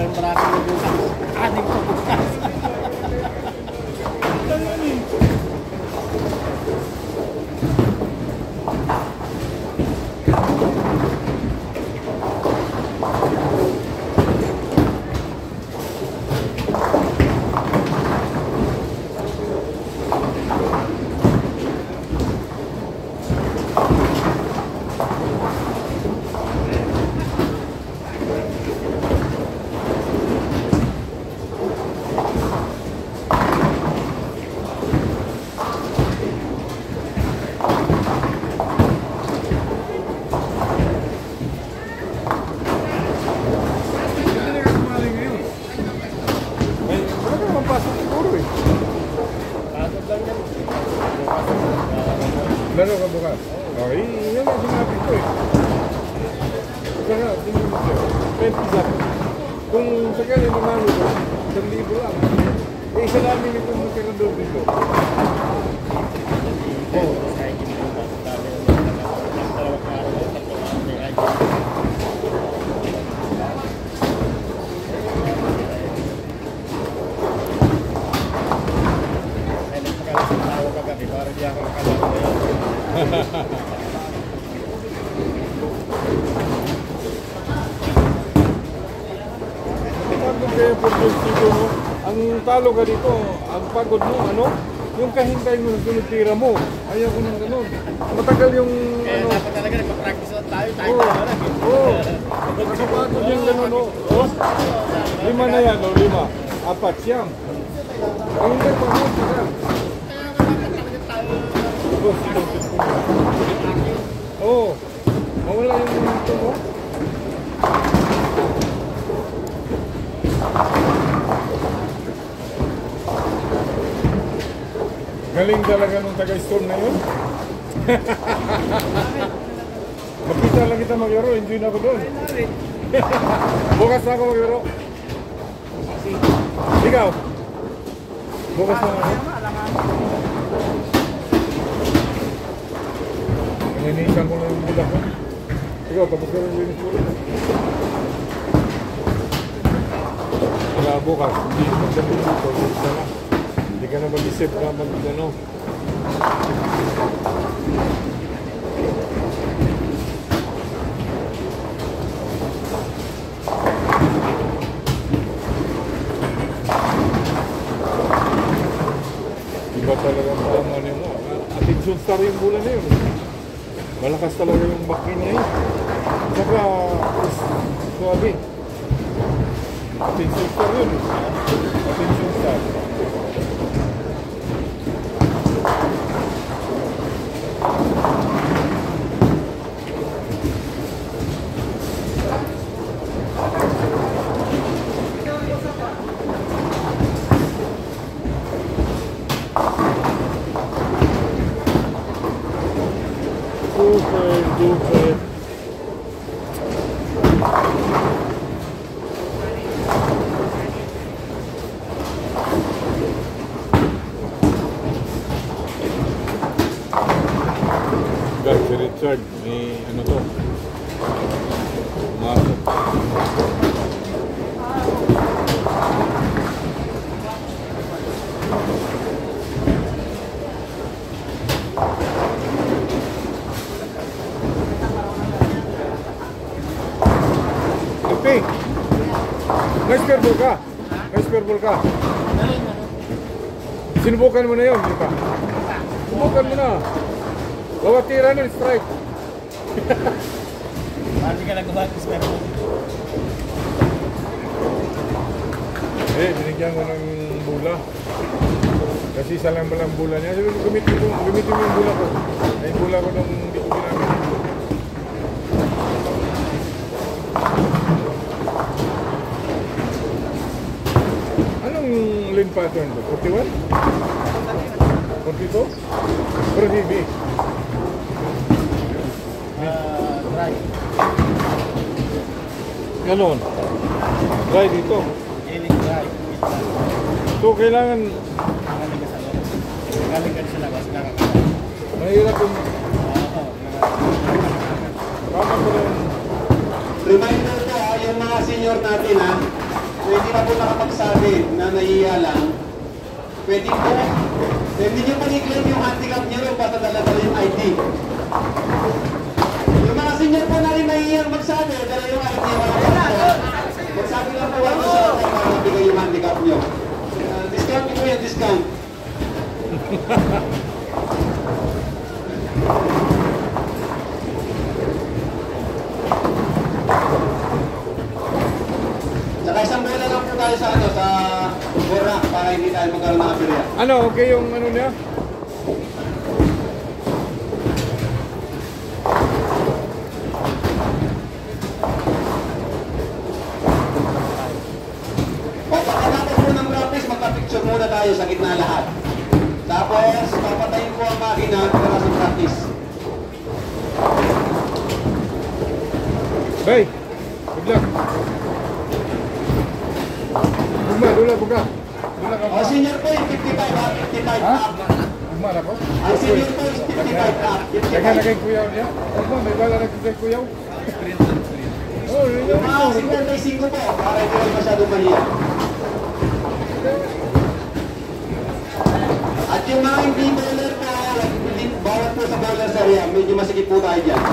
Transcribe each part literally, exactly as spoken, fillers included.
ng marami yung bukas. Aning pa bukas. Laro ka bukas? Oo, oh, yun ang sinabi ko eh. Kaya, tingin mo siya. twenty lang. Kung sakali manalo ko, isang libo lang. Eh, isa namin ito magkaroon dito. Oo. Para di ako makalaro ngayon. Pagod kayo po dito, no? Ang talo ka dito, ang pagod mo, ano? Yung kahintay mo sa sunod tira mo. Ayaw ko ng ganun. Matagal yung, eh, ano... dapat talaga nagpa-practice na tayo, tayo Oo, na lang. oo. Nakapagod yung ganun, no? Oh, lima na yan, no? Lima. Apat siyam. Ang hindi pa mo, sila. Oo. Mawala yung ito mo. Galing talaga nung taga-storm na yun. Makita lang kita maglaro, enjoy na ako doon. Bukas na ako maglaro. Ikaw? Bukas na ako. Naninisan ko lang yung budak ko. Ikaw, tapos ka rin linis ulit. Kaya bukas, hindi magdating dito, dito na. Hindi ka na mag-isip na mag-ano. Iba talaga ang ano mo. Attention star yung bulan na yun. Malakas talaga yung bakin niya yun. Saka, suwabi. Attention star yun. Attention star. Super duper. Guys, si Richard, may ano to? Masok. Okay. Nice purple ka. Nice purple ka. Sinubukan mo na yun, di ba? Sinubukan mo na. Bawat tira nun, strike. Hindi ka nagawa ng purple. Eh, binigyan ko ng bula. Kasi isa lang palang bula niya. Sabi ko, gamitin mo, gamitin mo yung bula ko. Ay, yung bula ko nung hindi ko ginamit. Anong lane pattern to? forty-one? forty-two? Pero D B? Ah, dry. Ganon. Dry dito. Galing dry. So, kailangan... Galing ka sa loob. Galing ka sa labas. Mahirap yung... Oo. Tama ko lang. Reminder po, yung mga senior natin ha, hindi na po nakapagsabi na nahiya lang, pwede po, hindi nyo pa-claim yung handicap nyo rin, basta dala-dala yung I D. Yung mga senior po na rin nahihiyang magsabi, dala yung I D, wala po. Magsabi lang po ako sa akin para mabigay yung handicap nyo. Uh, discount nyo po yan, discount. Saka isang bola lang po tayo sa ano, sa Borak para hindi tayo magkaroon ng aberya. Ano, okay yung ano niya? Pagkatapos po ng practice, magpa-picture muna tayo sa gitna lahat. Tapos, papatayin po ang makina para sa practice. Bay, good luck. Bugma, dula, buka. Dula ka O, pa. senior po yung fifty-five up, fifty-five Ha? up. Bugma na ko? Ang senior po yung fifty-five up, Dagan na fifty-five. kay kuyaw niya. Bugma, may bala na kay kuyaw. Oh, yun Yung yung mga senior may cinco po, para hindi rin masyadong mahiya. At yung mga hindi bowler po, hindi bawat po sa bowler area, medyo masikip po tayo dyan.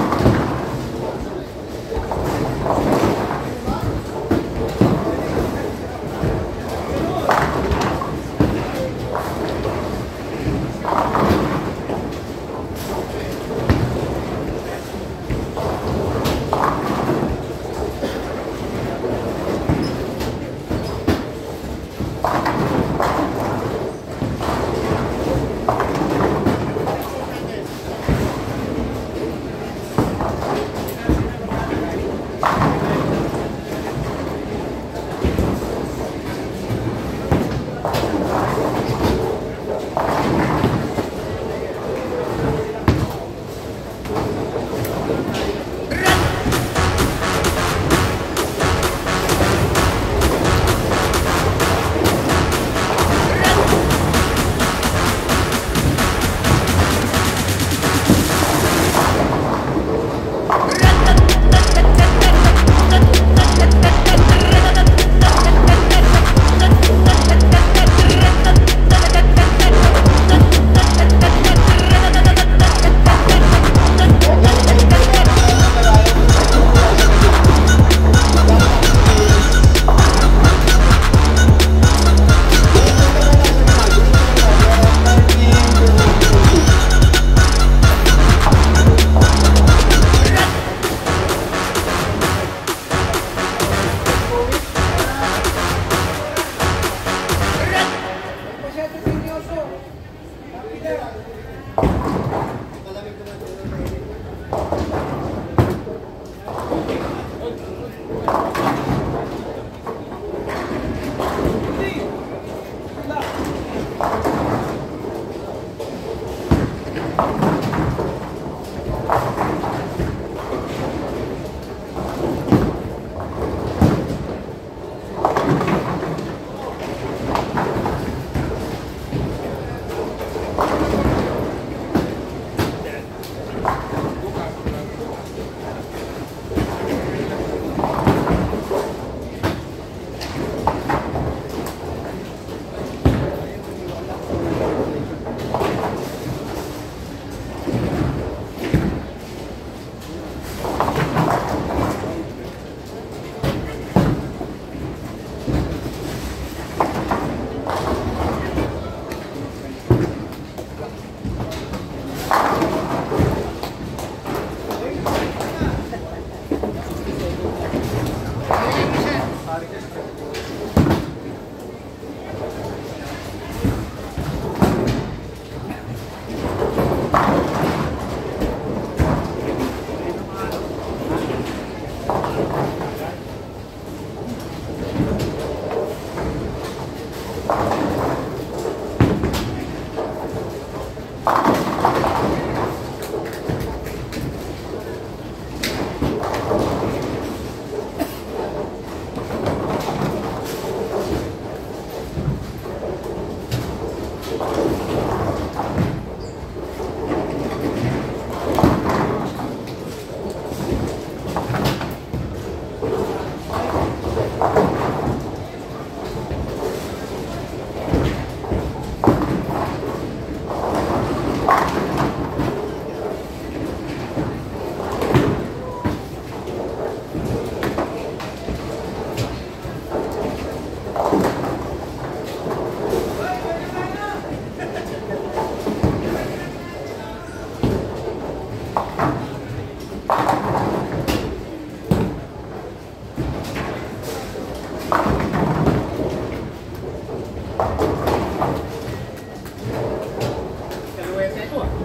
Kaluwete ko ah.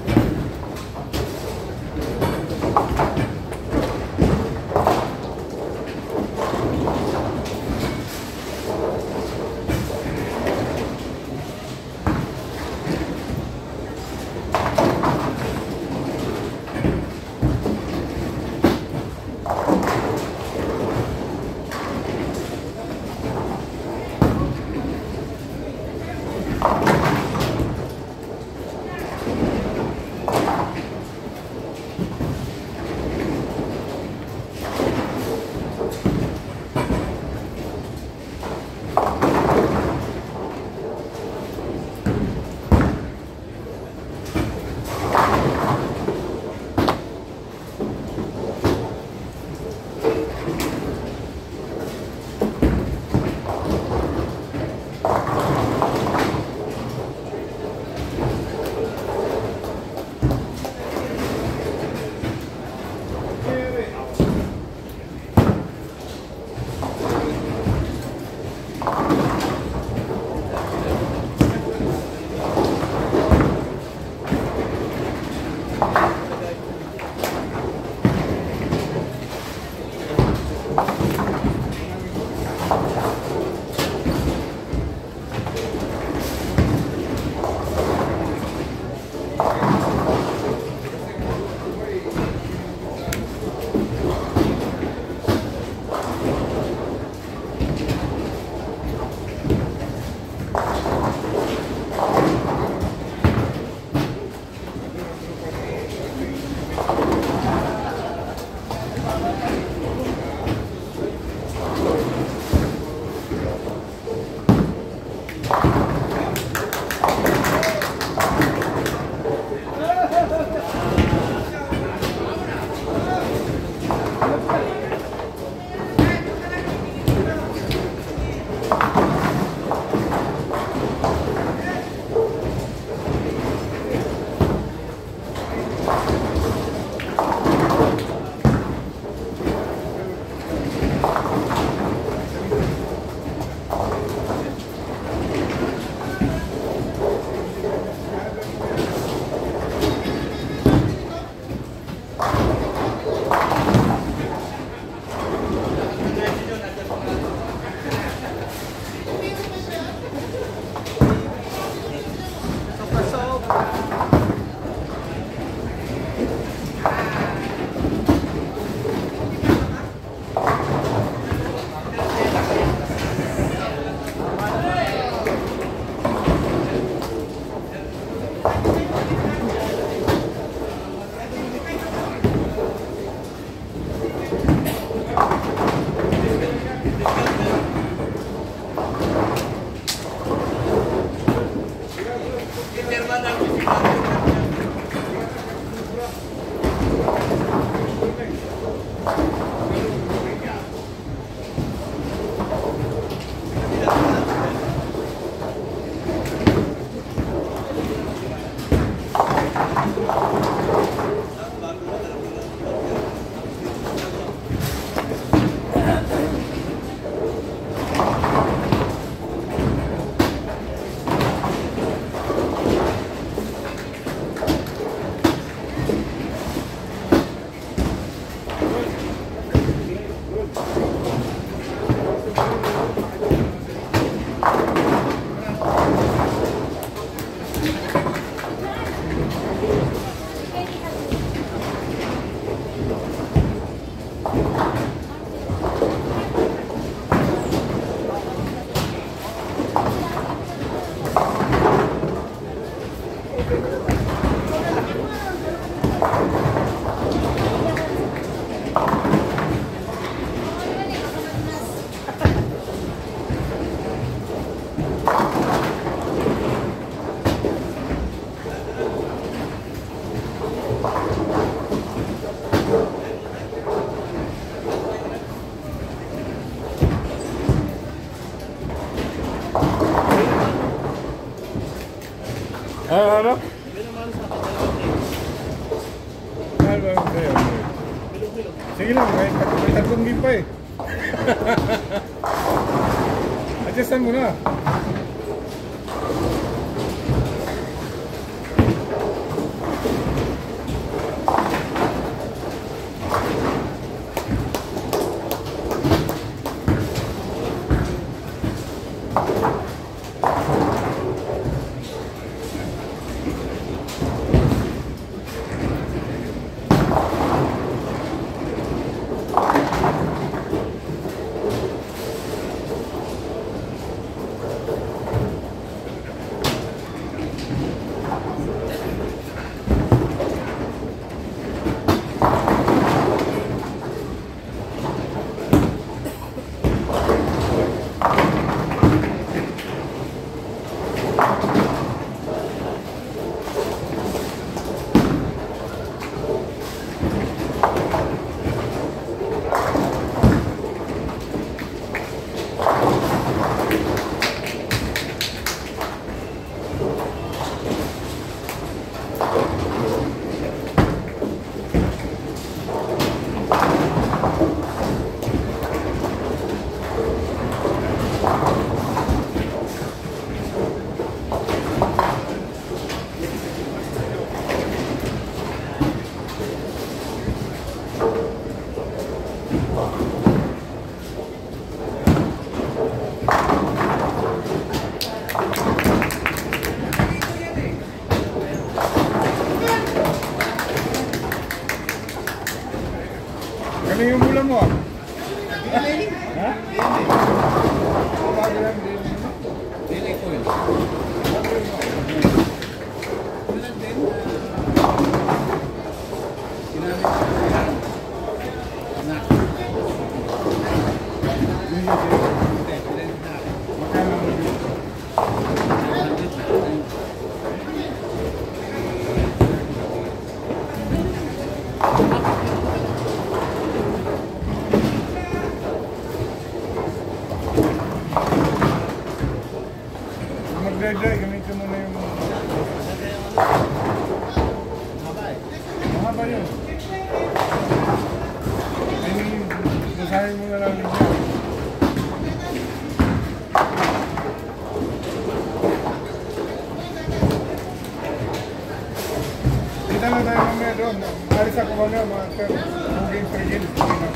Ah, ano? Mahal ba ang sa'yo? Sige lang, may, may tatlong game pa eh. Adjustan mo na. Ano yung mula mo? Ha? Dili ko yun. Tulad din, ginamit ko yan. Na. Hindi, pinag na. Magkano mo yun? Mag-dry-dry, gamitin mo na yung... Haba eh. Mahaba yun. Ay, basahin mo na lang yun siya. Kita na tayo mamaya doon. Alis ako mamaya, mga moving frigil.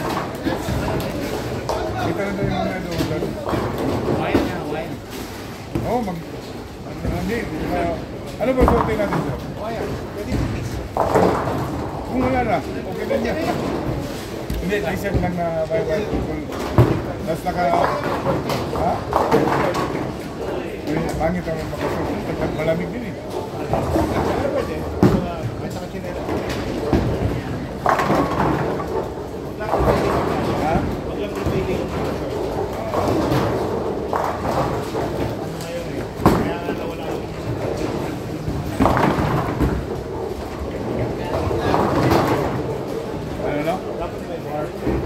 Kita na tayo mamaya doon. Hawaii na, Hawaii. Oo, mag... Hindi, uh, ano ba suotin natin sir? Hawaii, pwede mo kiss. Kung wala na, okay din yan. Hindi, t-shirt lang na bye-bye. Tapos naka... Ha? Ay, pangit ang makasuot. Malamig din eh. Pero pwede, may saka chinela. Ha? Wag lang revealing. Ano ngayon eh, kaya nga nawala yung... Ano no? Dapat may bar.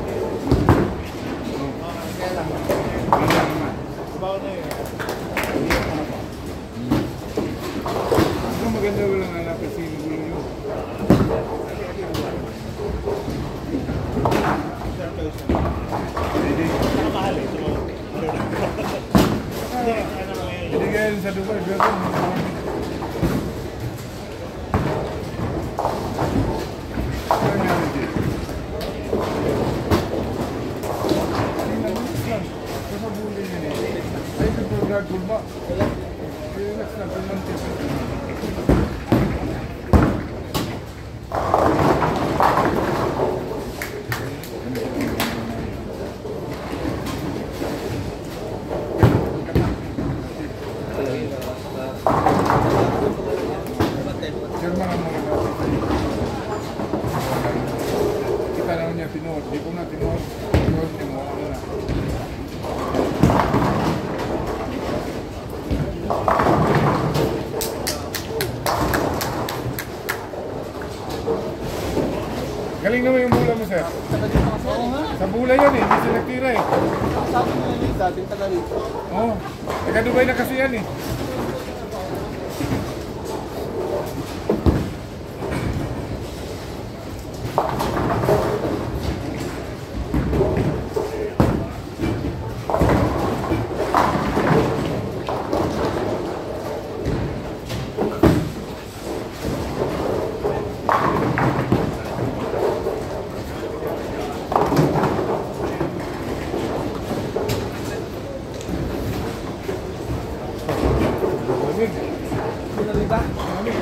Ah, kaya lang. Wala naman. Sabaw na yun. Hindi ako haba. Ano maganda wala nga napasin gulo nyo? Hindi. Saka mahal eh. So, hindi, ano mo yun. Hindi kaya sa Dubai, pero ano yan hindi? Hindi naman lang. Kasi bully yun eh. Ay, ito po gagawin ba? Relax lang, tumantis. German ang mga natin. Kita naman niya tinuod. Di ko na tinuod. Tinuod niya mo. Ano na. Galing naman yung bula mo, sir. Oo nga. Sa bula yan eh. Hindi siya nagtira eh. Sabi mo yun yung dating taga rito. Oo. Oh, taga-Dubai na kasi yan eh. Lamig. Lamig ba? Lamig.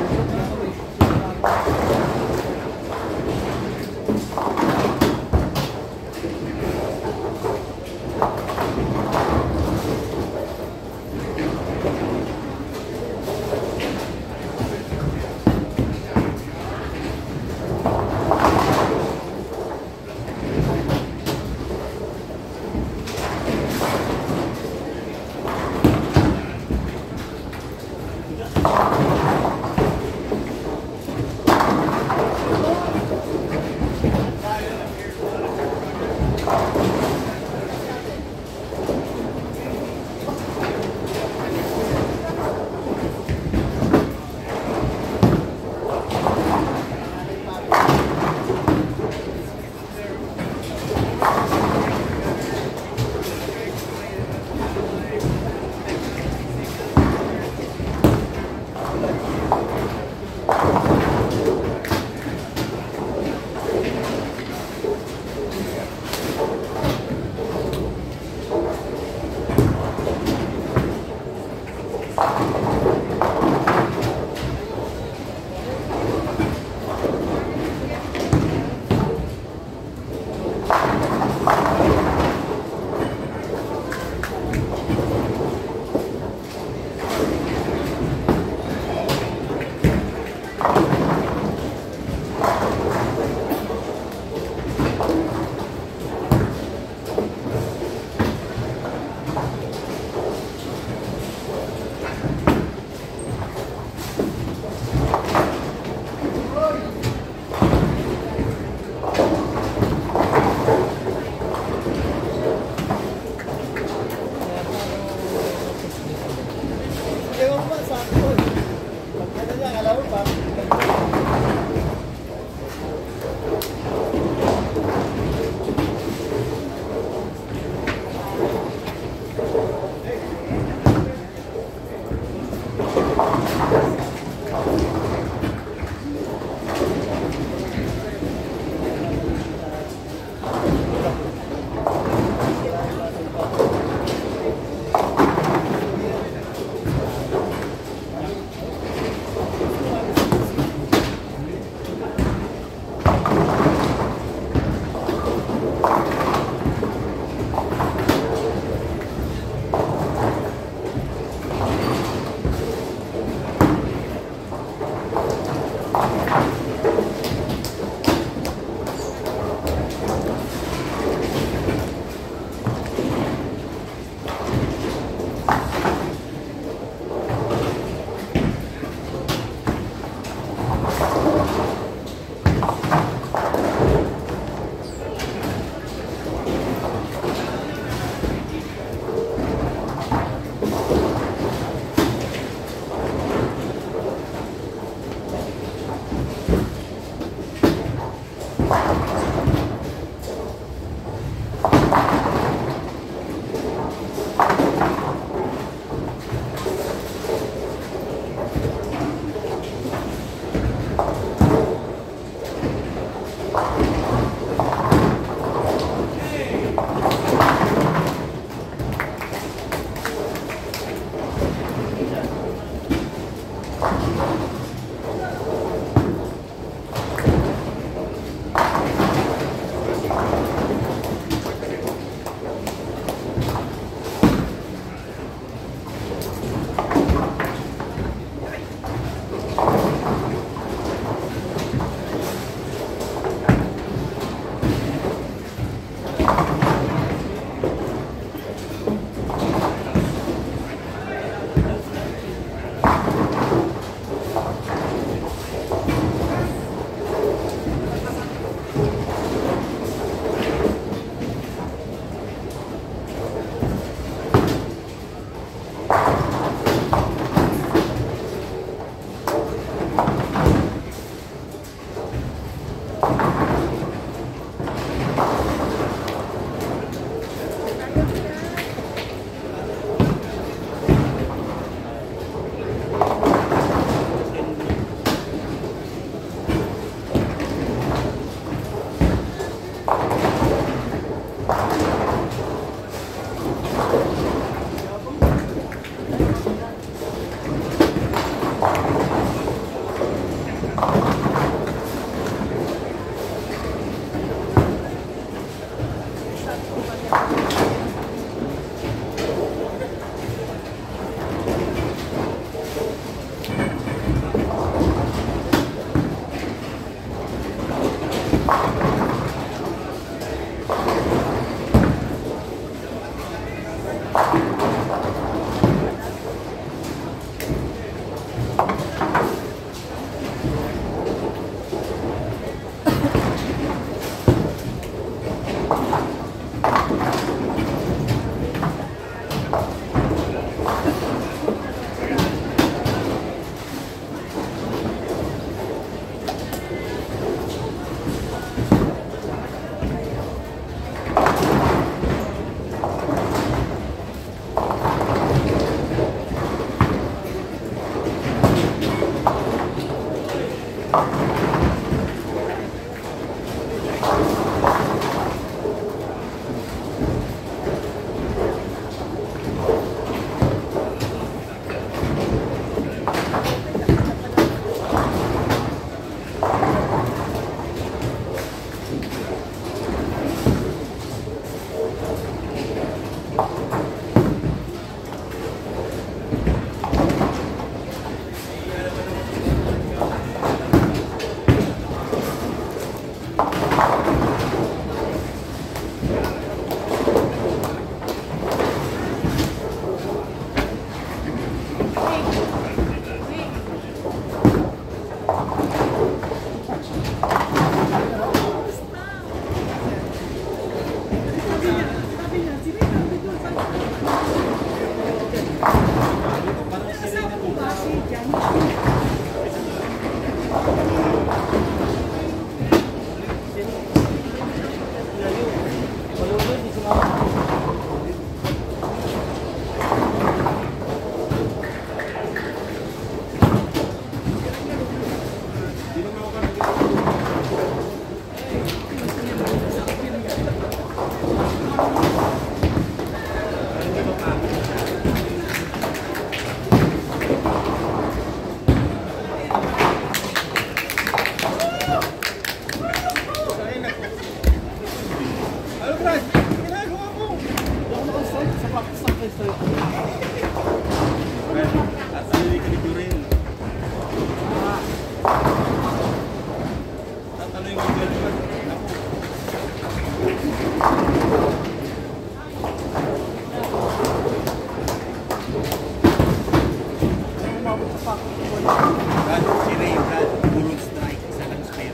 Brad, si Ray, Brad, puro strike, isa lang spare.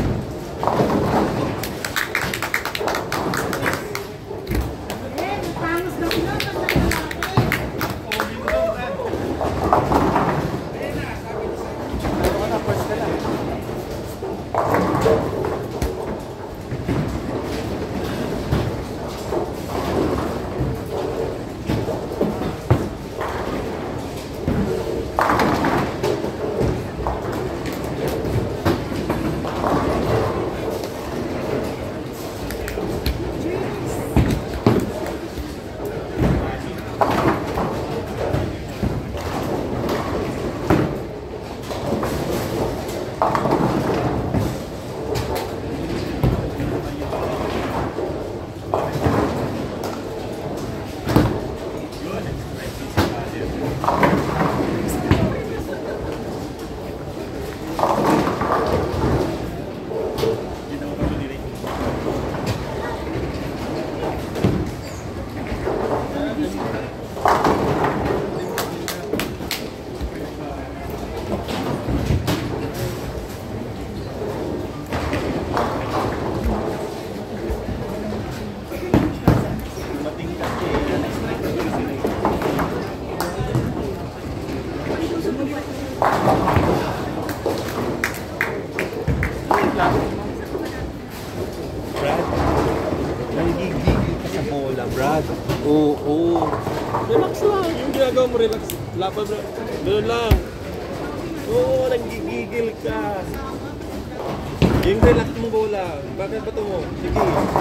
Brad, nagigigil ka sa bola, Brad. Oo, oo. Relax lang. Yung ginagawa mo, relax. Laban na. Ganun lang. Oo, nagigigil ka. Yung relax mo bola. Bakit ba ito mo? Sige.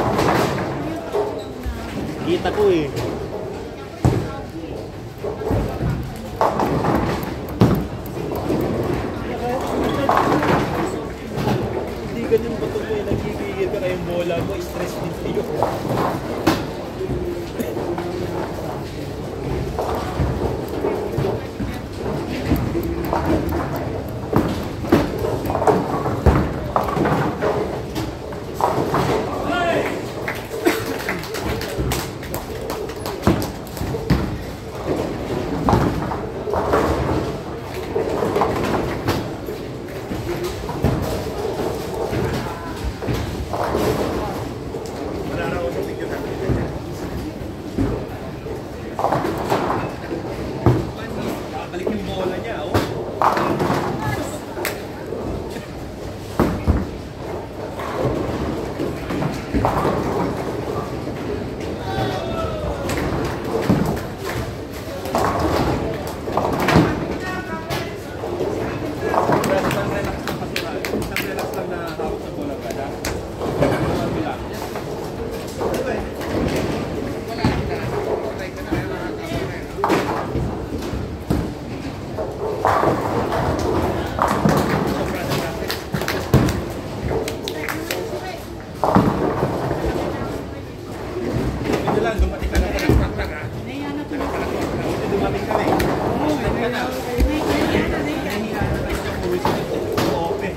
Kita ko eh. Hindi ganun ba ito mo eh. Nagigigil ka na yung bola mo. Stress din sa'yo. Balik yung bola niya, oh. Ito lang, dumating ka na rin. Dumating ka rin. Dumating ka na. Open.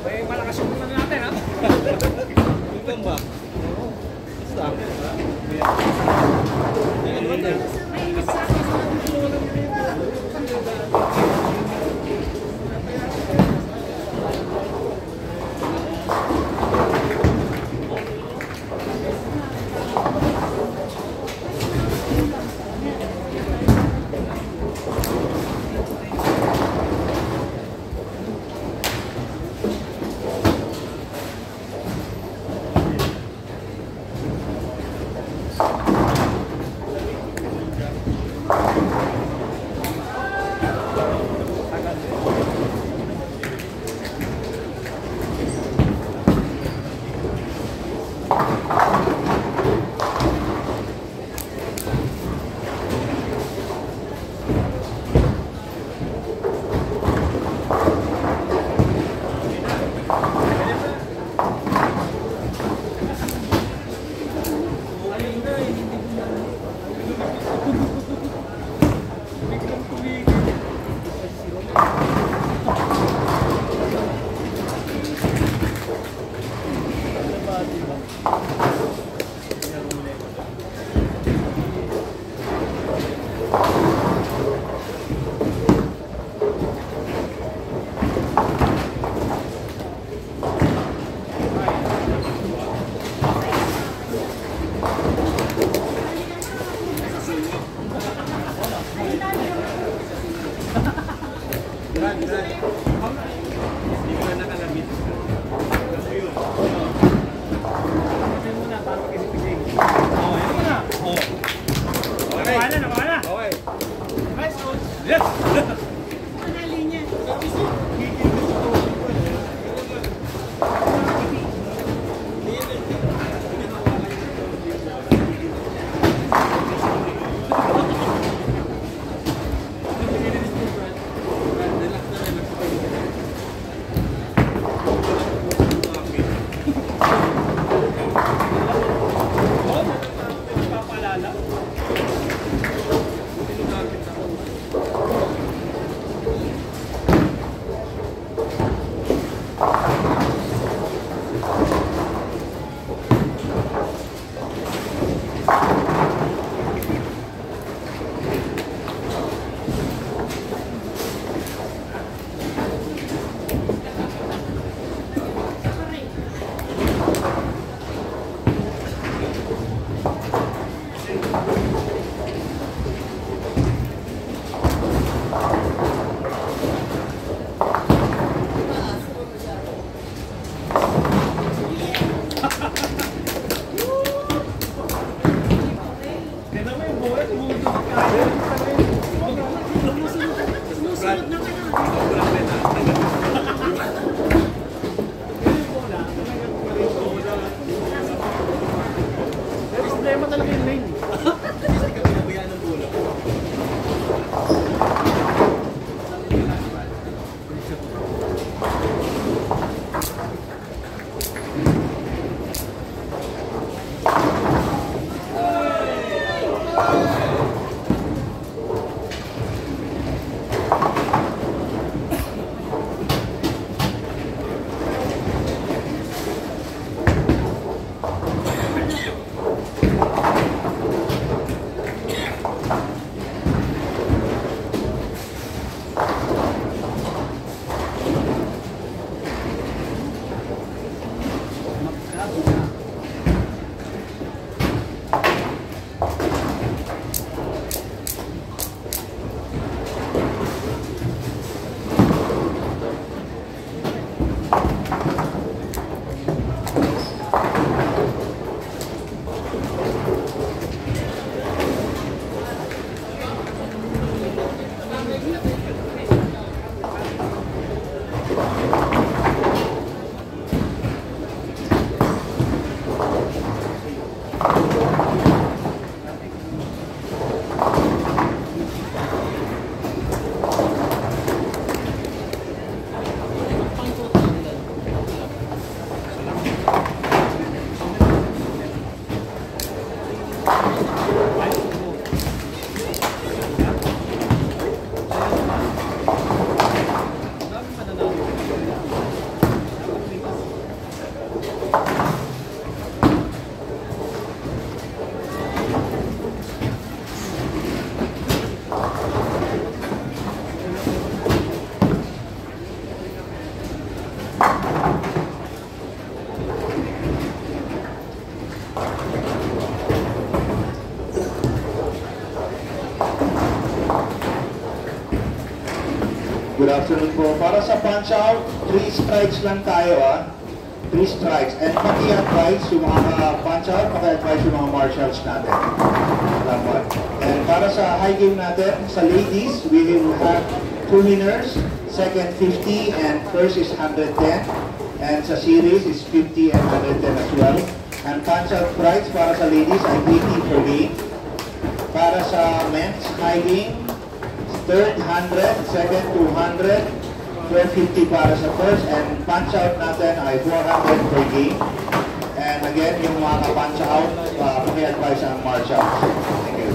Eh, malakas yung muna natin, ha? Ito ba? Basta. Yan, ano ba? afternoon po. Para sa punch out, three strikes lang tayo ah. Three strikes. And paki-advise yung mga punch out, paki-advise yung mga marshals natin. Salamat. And para sa high game natin, sa ladies, we will have two winners. Second fifty and first is one hundred ten. And sa series is fifty and one hundred ten as well. And punch out price para sa ladies ay eighty per game. Para sa men's high game, third one hundred, second two hundred, twelve fifty para sa first, and punch out natin ay four hundred per game. And again, yung mga punch out, uh, paki-advise ang marshals. Thank you.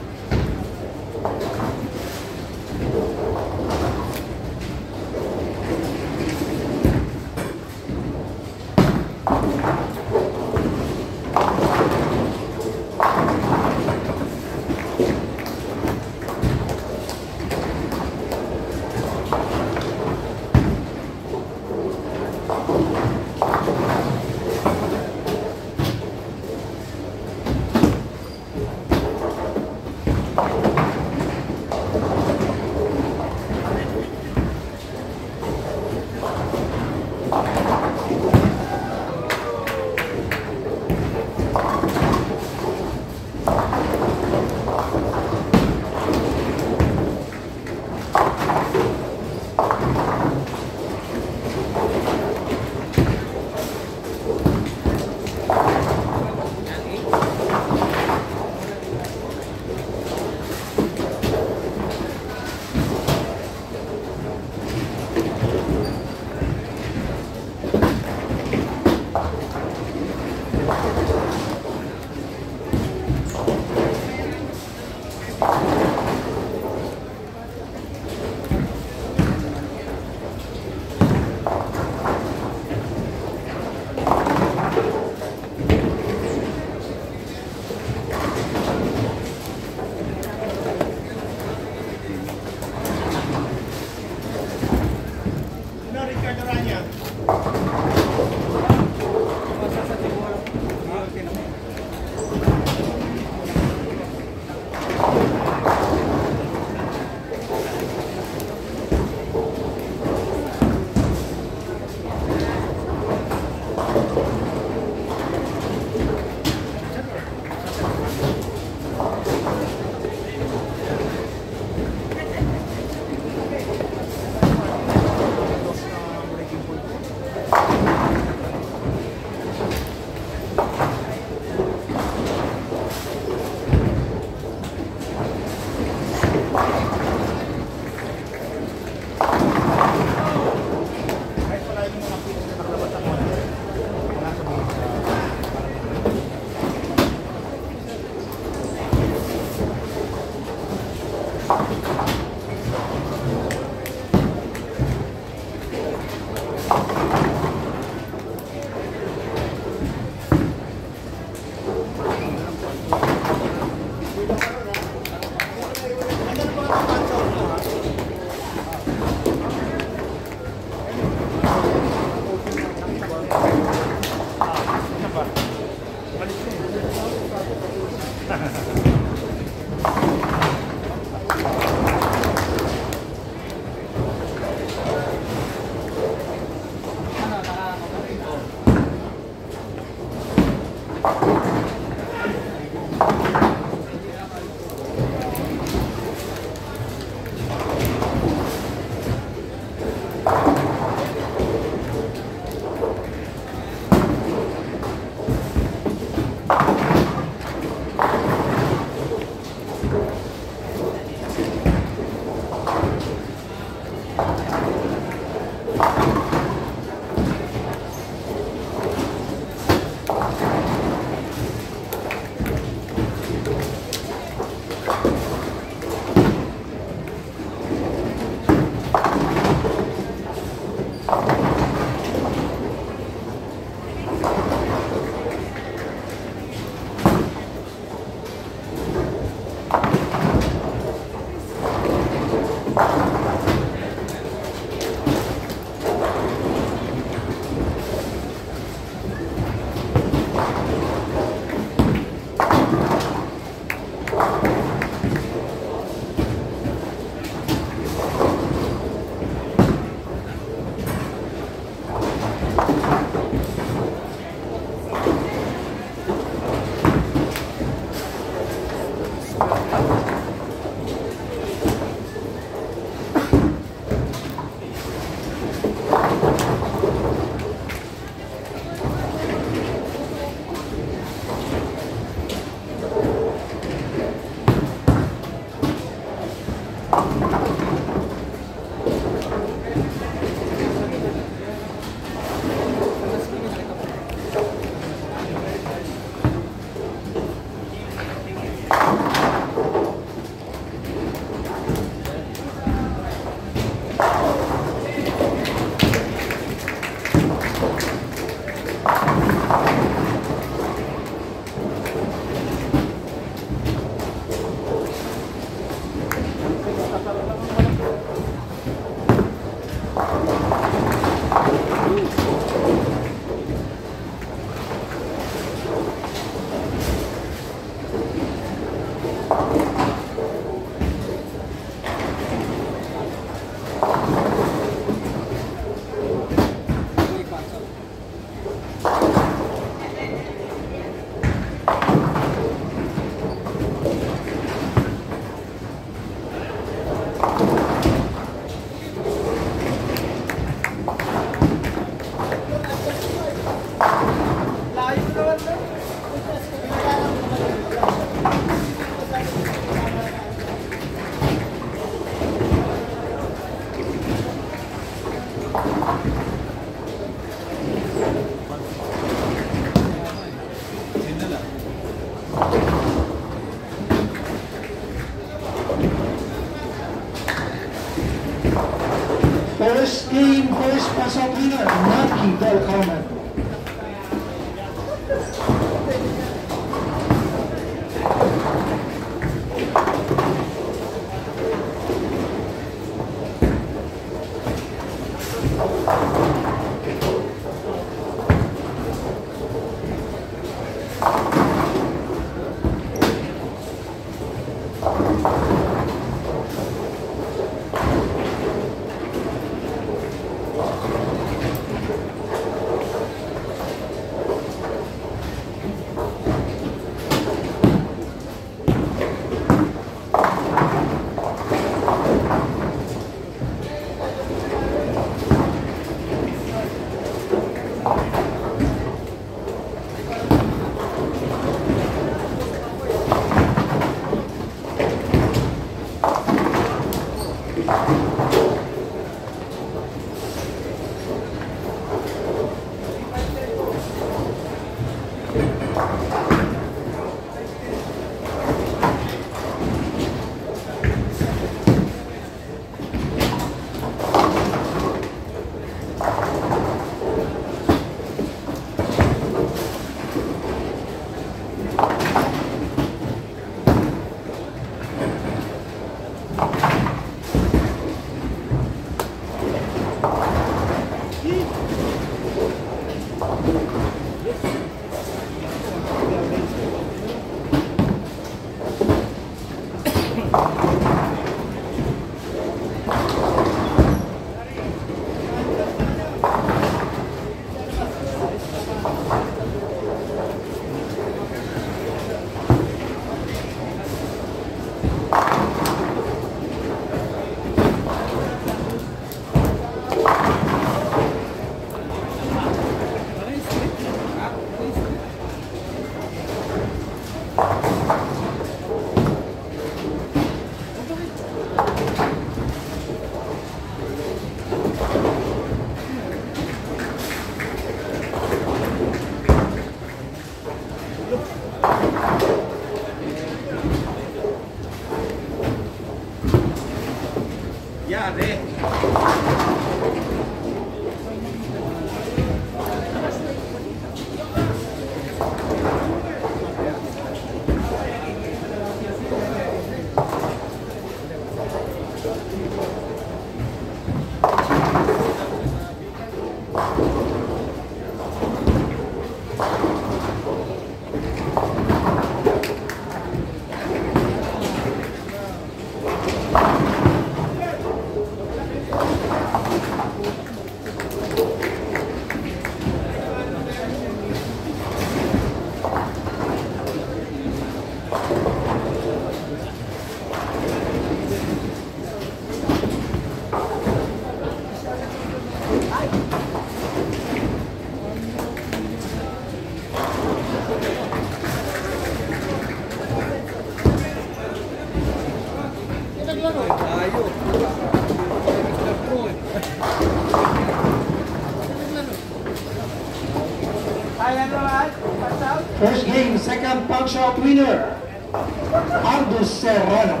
First game, second punch out winner, Aldo Serrano.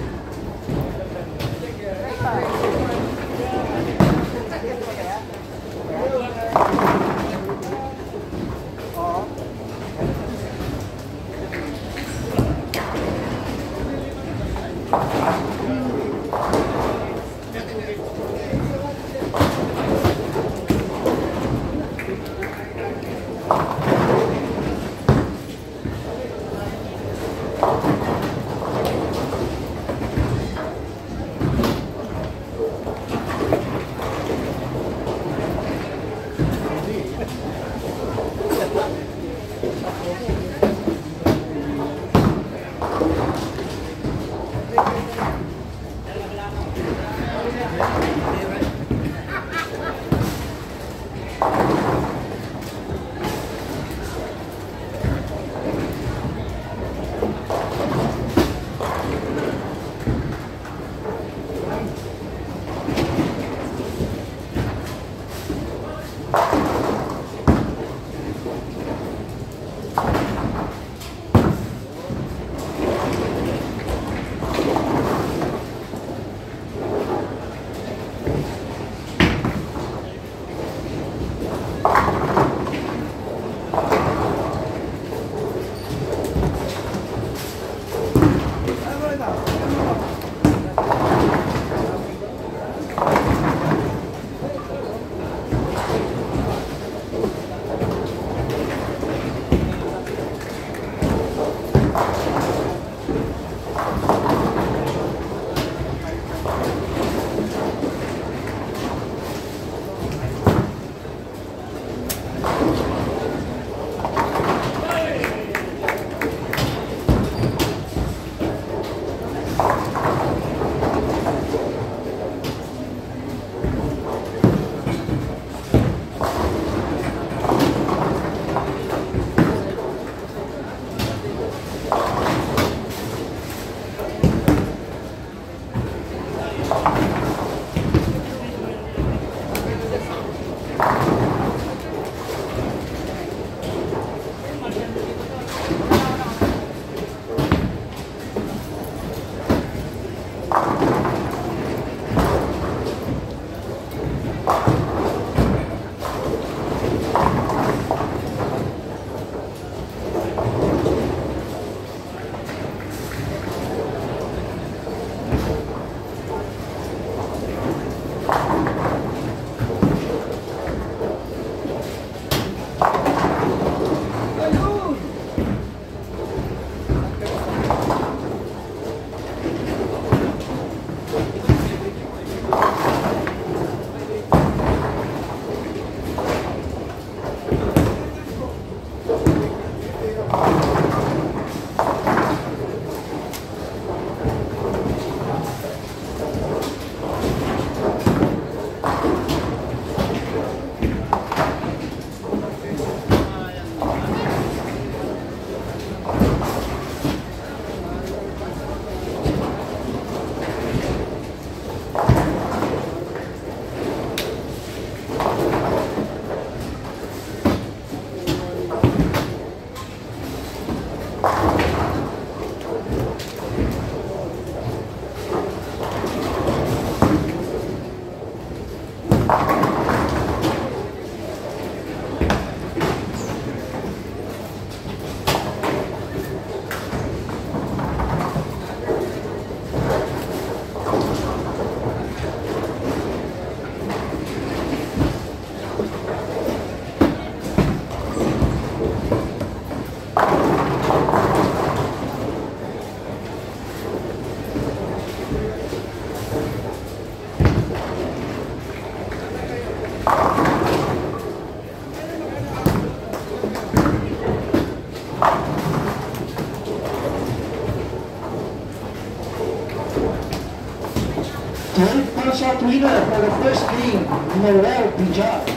Third punch-out winner for the first game, Noel Bijar.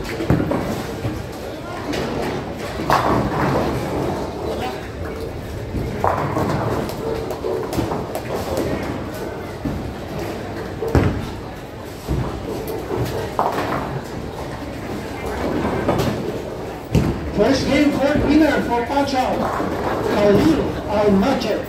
First game court winner for Punch-Out, Khalil Al-Majid.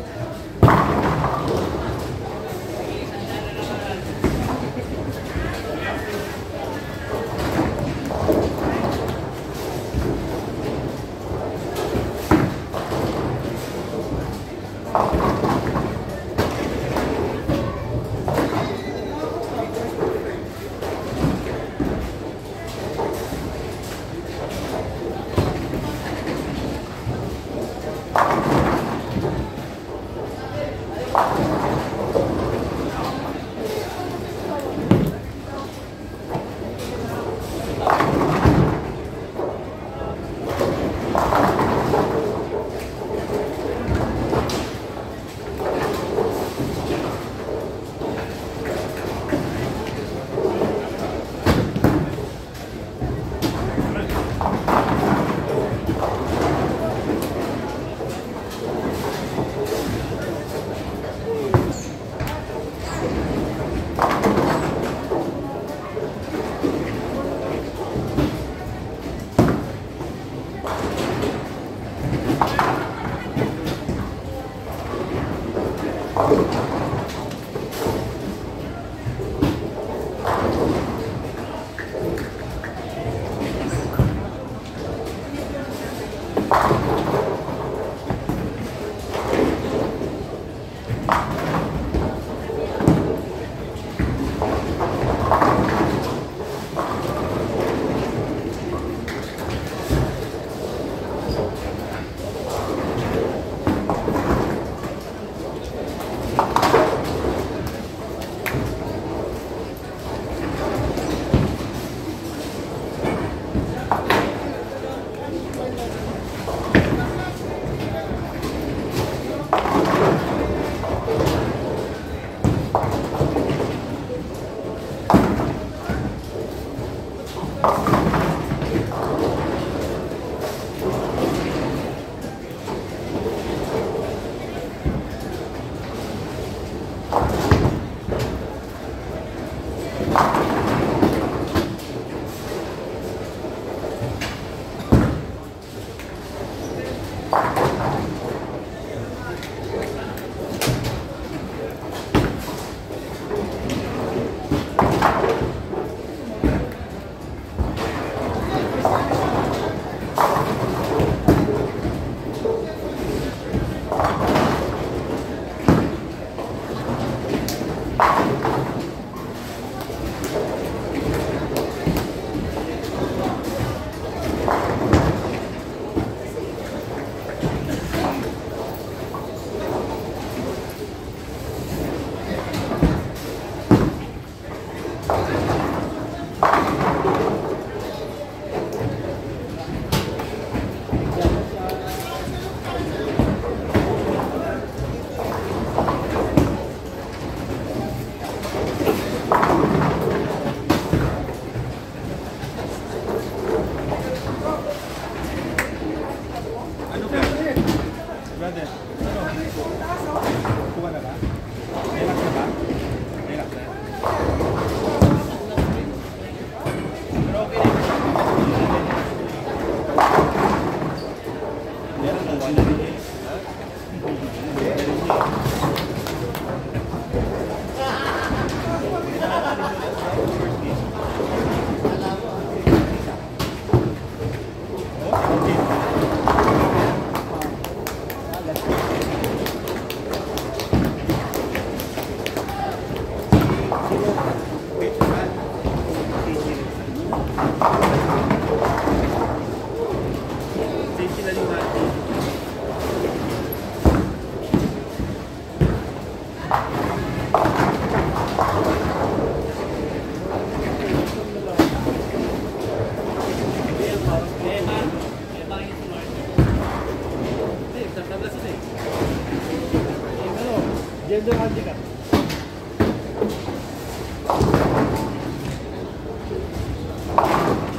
Gender handicap. Thank you.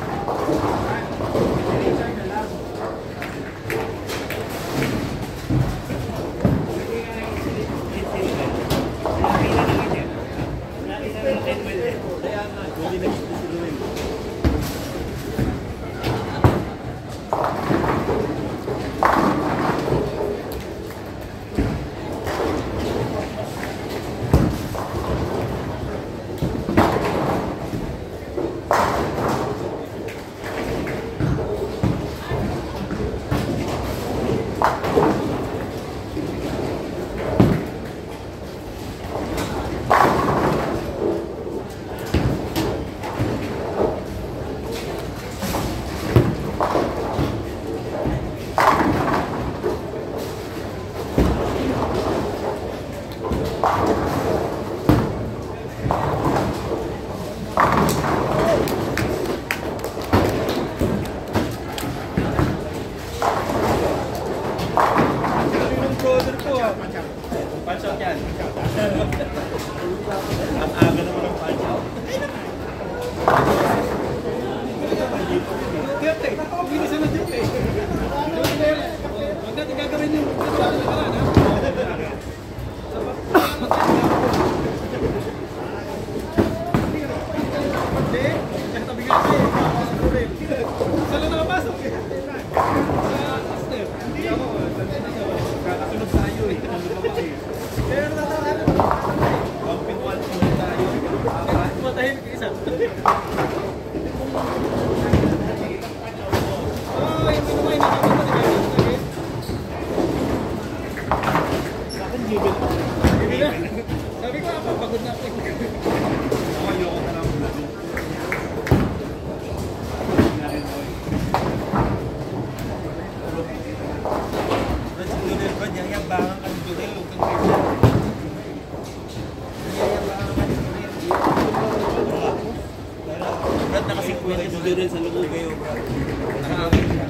pwede mo din rin sa loob kayo, bro. Nakakit ka.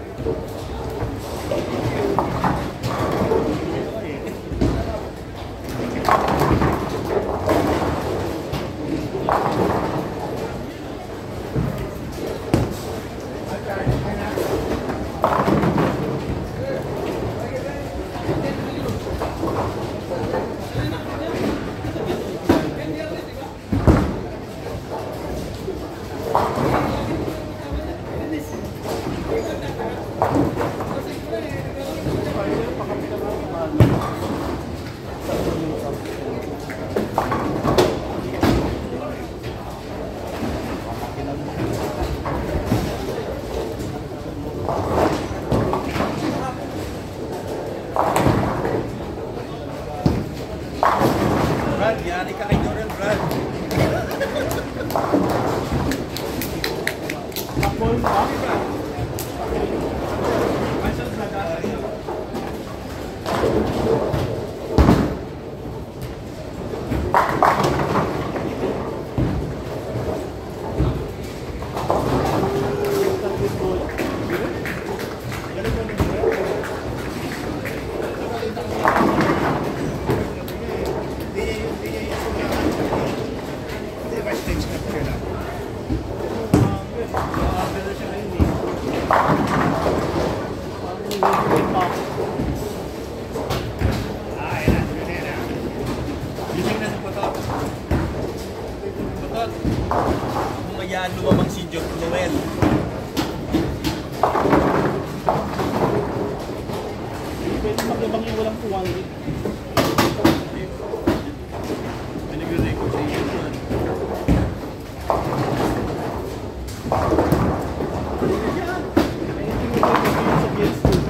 Brad, yari ka kay Dorel, Brad. Takbol ba? Gising na si Potot. Potot, bumayaan lumamang si John Noel. Pwede maglabang yung walang tuwang. May nag-record sa iyo naman. Sa P S two.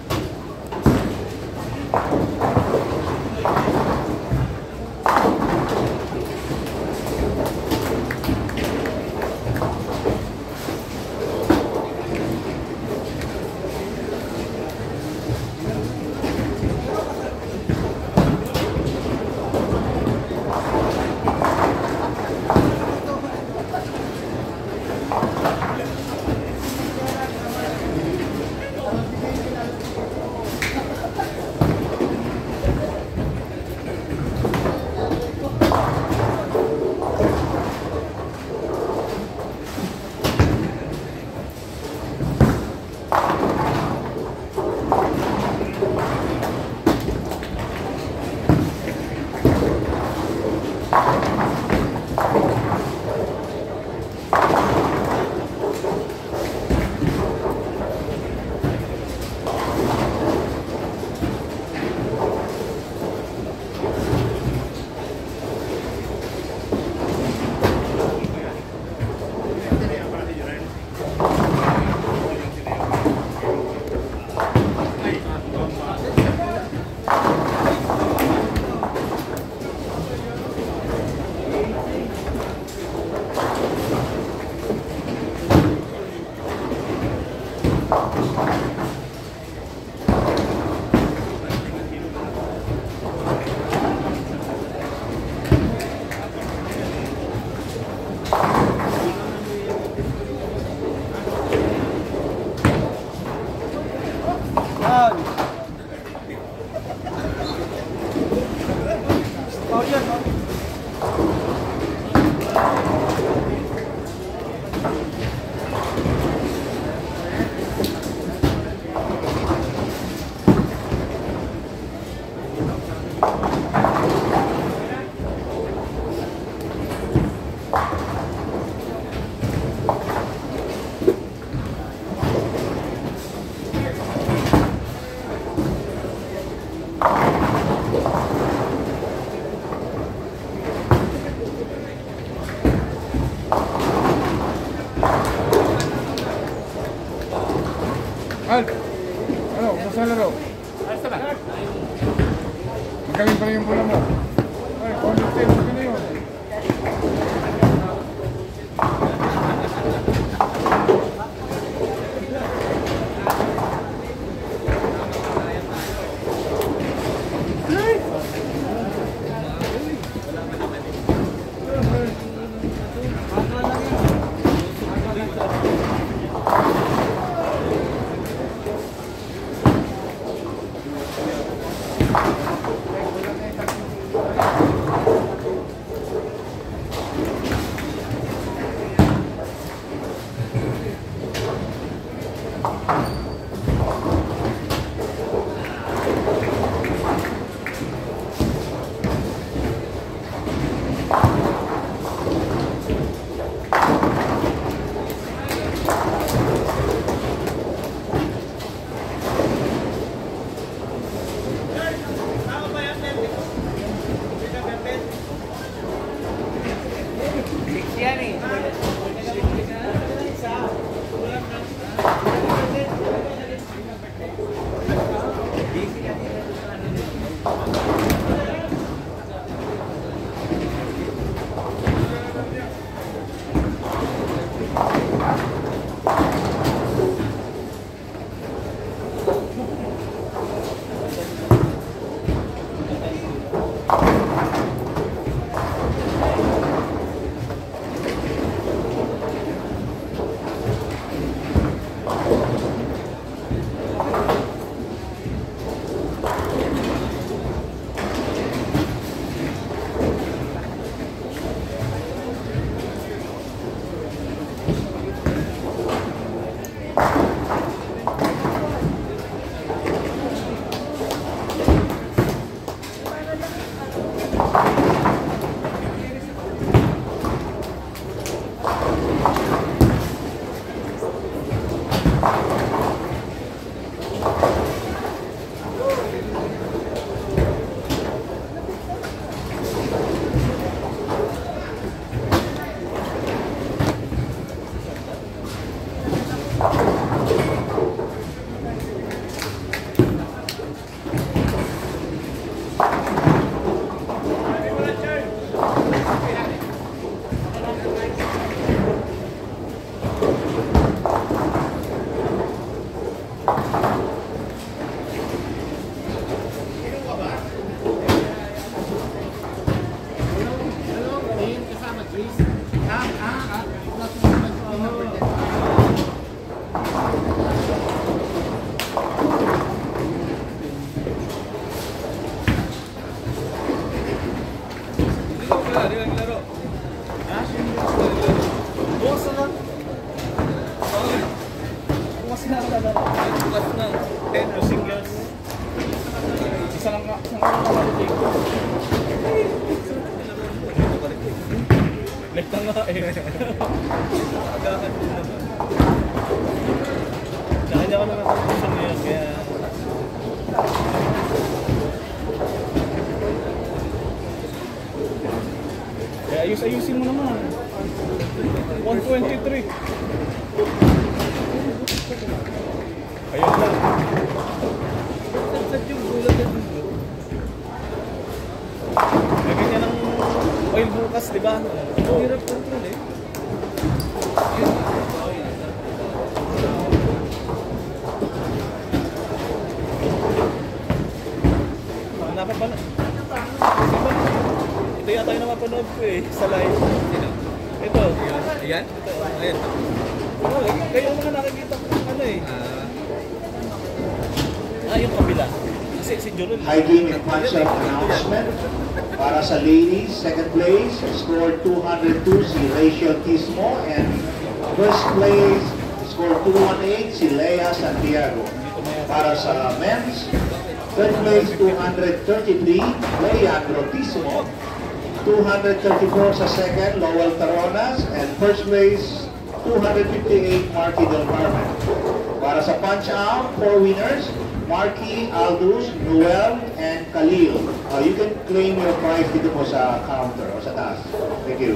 Al, ano, kumusta na raw? Ayos na ba? Magaling pa rin yung pula mo. Ay, konti, okay na yun. bukas na wala na. Bukas na. ten to singles. Isa lang ka, isang lang ka mali ko. Left na nga eh. Agahan din naman. Nakanya ko naman ang position ngayon, kaya... Kaya ayus-ayusin mo naman. one twenty-three. Ayun lang. Saan yung gulat na dito? May ganyan ang oil bukas, di ba? Ang hirap control eh. Dapat ba na? Ito yata yung napapanood ko eh, sa live. Sino? Ito. Ayan? Ayan. Oh, kayo ang mga nakikita ko ano eh. Ah, Ah, yung kabila. Kasi si Jorul. Hygiene and punch-up announcement. Para sa ladies, second place, scored two hundred two si Rachel Tismo, and first place, scored two eighteen si Lea Santiago. Para sa men's, third place, two thirty-three, Leandro Tismo. two thirty-four sa second, Lowell Taronas, and first place, two fifty-eight, Marky Del Carmen. Para sa punch-out, four winners, Marky, Aldous, Noel, and Khalil. Uh, you can claim your prize dito po sa counter o sa taas. Thank you.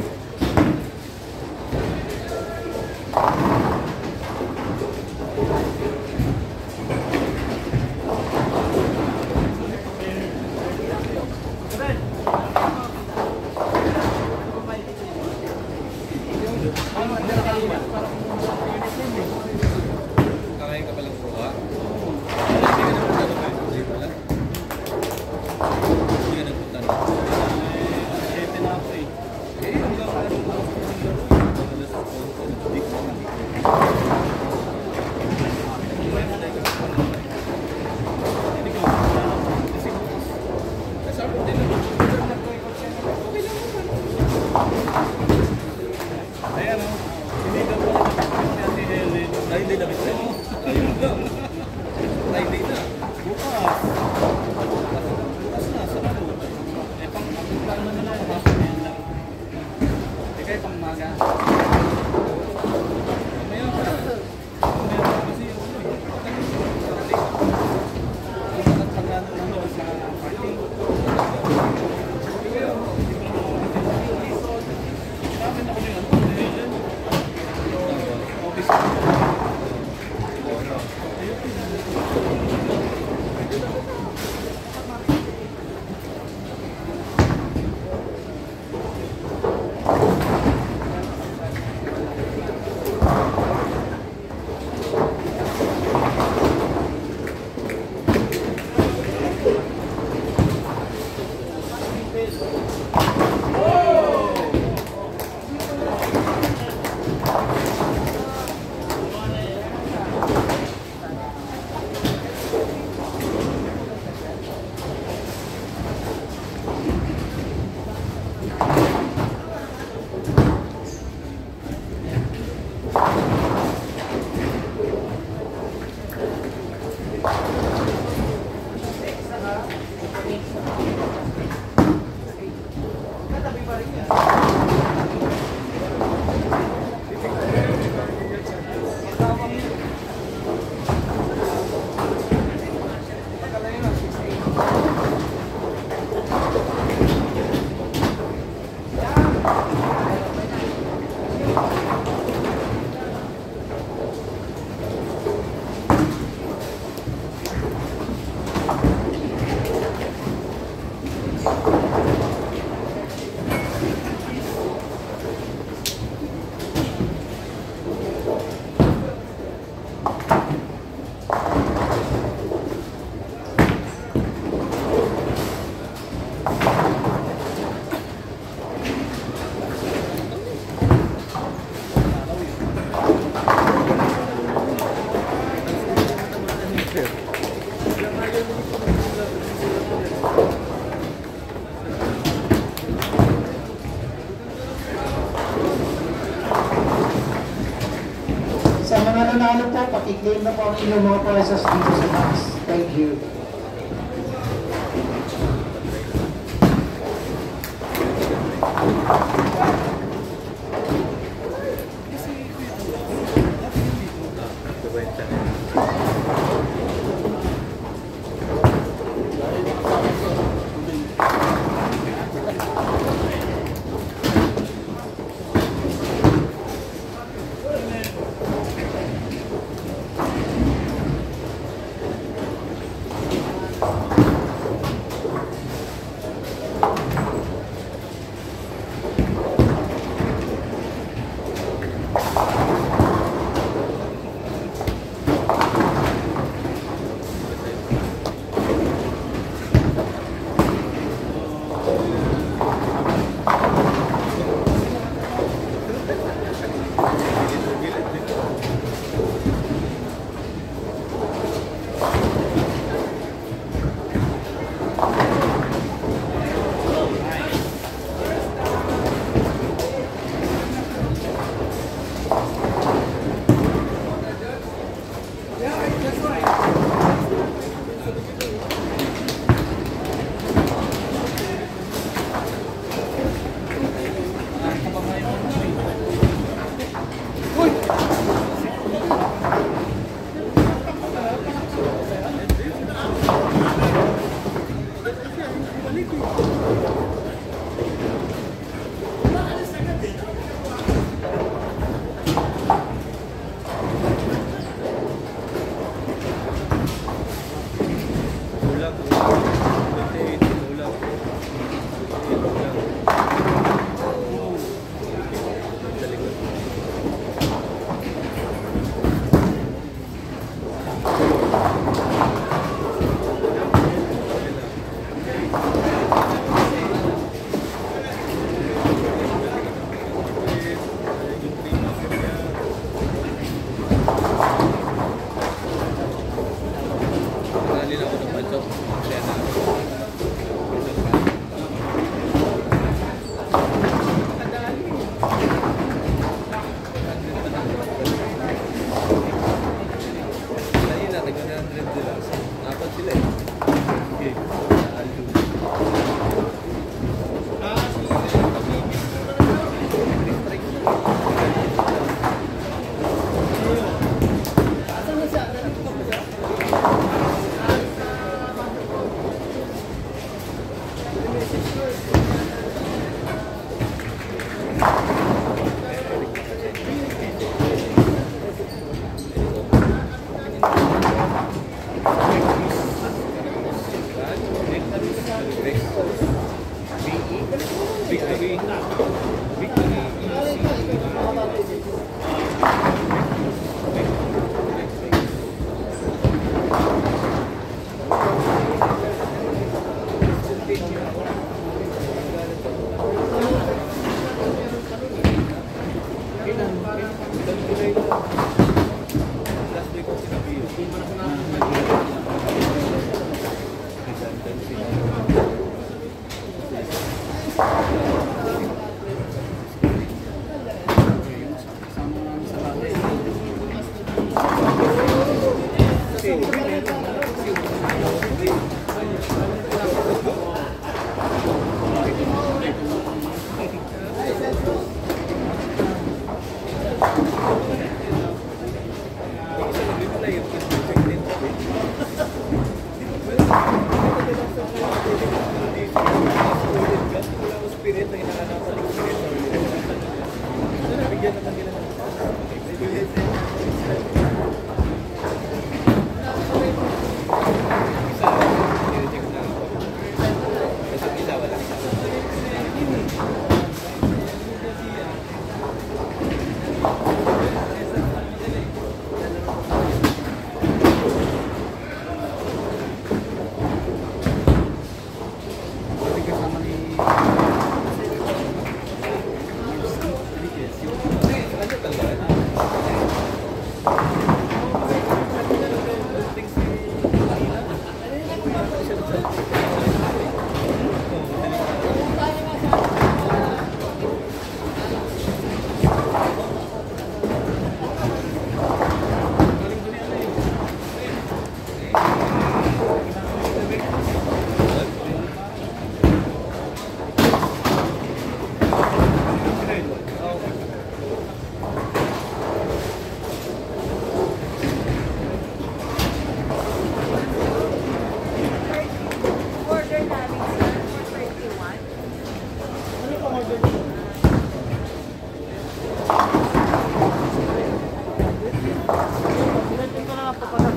kakain ka palang kuha. Hindi ka nagpunta na ba? Hindi pala. Hindi ka nagpunta na. Eh, tinapos eh. Eh, hanggang ano ba? Alas onse, hindi ko na. Kasama din naman. Okay lang naman. Ayan o. Hindi ka po si Ate Helen. Ay, hindi na bisa. Ayun lang. Friday na. Bukas. Bukas na, sarado. Eh, pang plano na lang. Ngayon lang. Eh, kayo pang maga. Mamaya ka. Mamaya ka kasi yung ano eh. Tagal sa Friday. At pagano na doon sa party. Sinabi na ko yung Ate Helen. Office ko. mga nanalo po, pakiklaim na po ang inyong mga prizes dito sa Max. Thank you.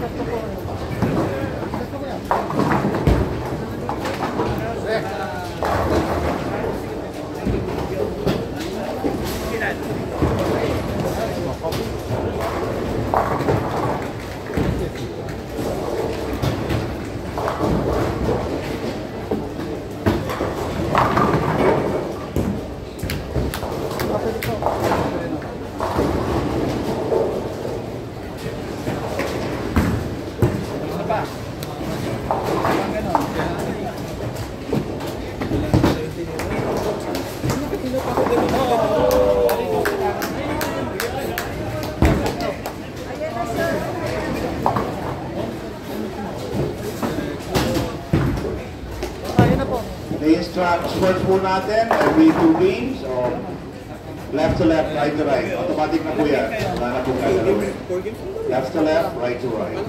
The instructions po natin, every two games, so left to left, right to right. Automatic na po yan. Wala na po gagawin. Left to left, right to right.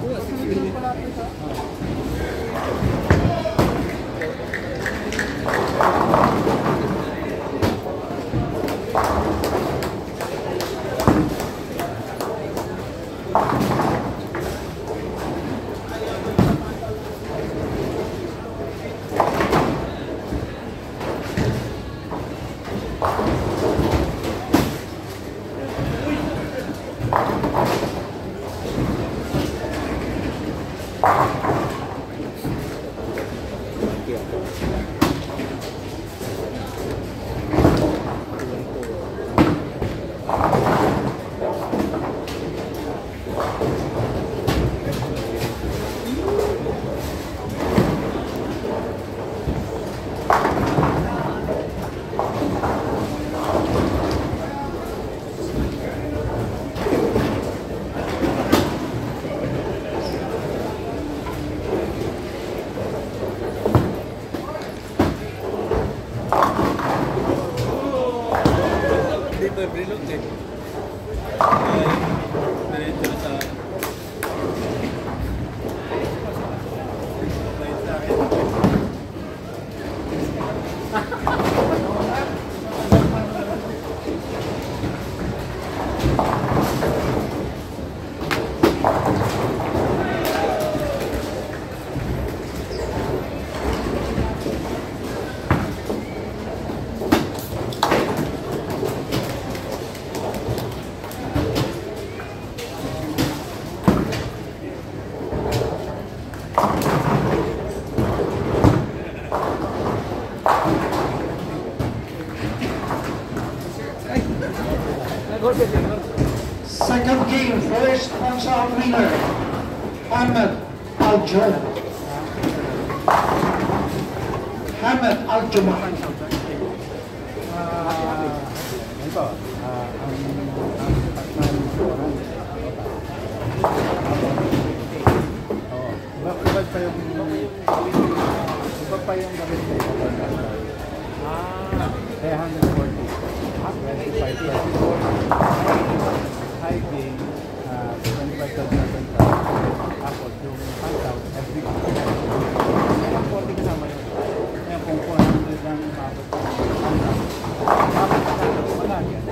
Dito, brilog eh. Ay, diretso sa... Bait sa akin. Second game, first punch-out winner, Ahmed Al-Juma. Ahmed Al-Juma. Ito, ah, ang ang takpan Oo. Iba, iba pa yung iba pa yung gamit na ito. Ah, kaya one forty. twenty-five twenty-four. High gain, uh, twenty-five thousand. Tapos yung punch-out, every one forty kasama yun. Kaya kung four hundred ang habot ng punch-out, habot na lang, wala yan.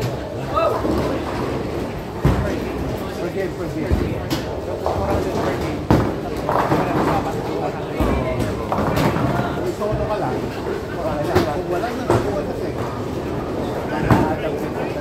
Per game, per game. So, four hundred per game. Kung solo ka lang, wala lang. Kung wala na, kung wala na, nakakataw sa punch-out.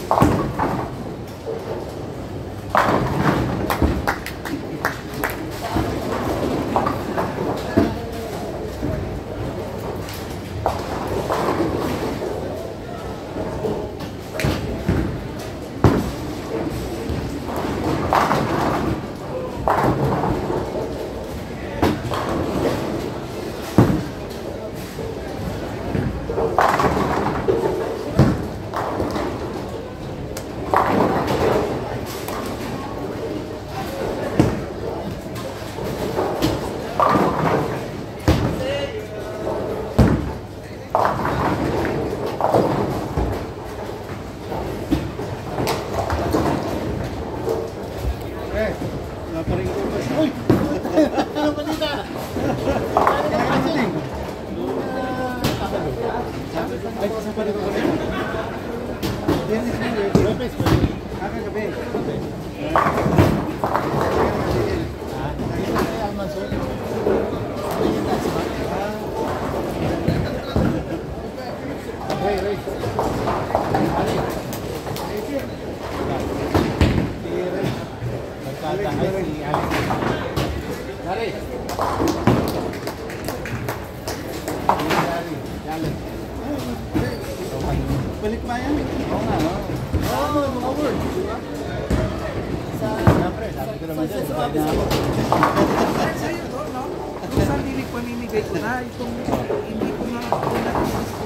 Balik ba yan? Oo nga, oo. Oo, mga word. Sa... Siyempre, sabi ko naman dyan. Sa'yo to, no? Kung saan dinig pamimigay ko na, itong hindi ko na ako na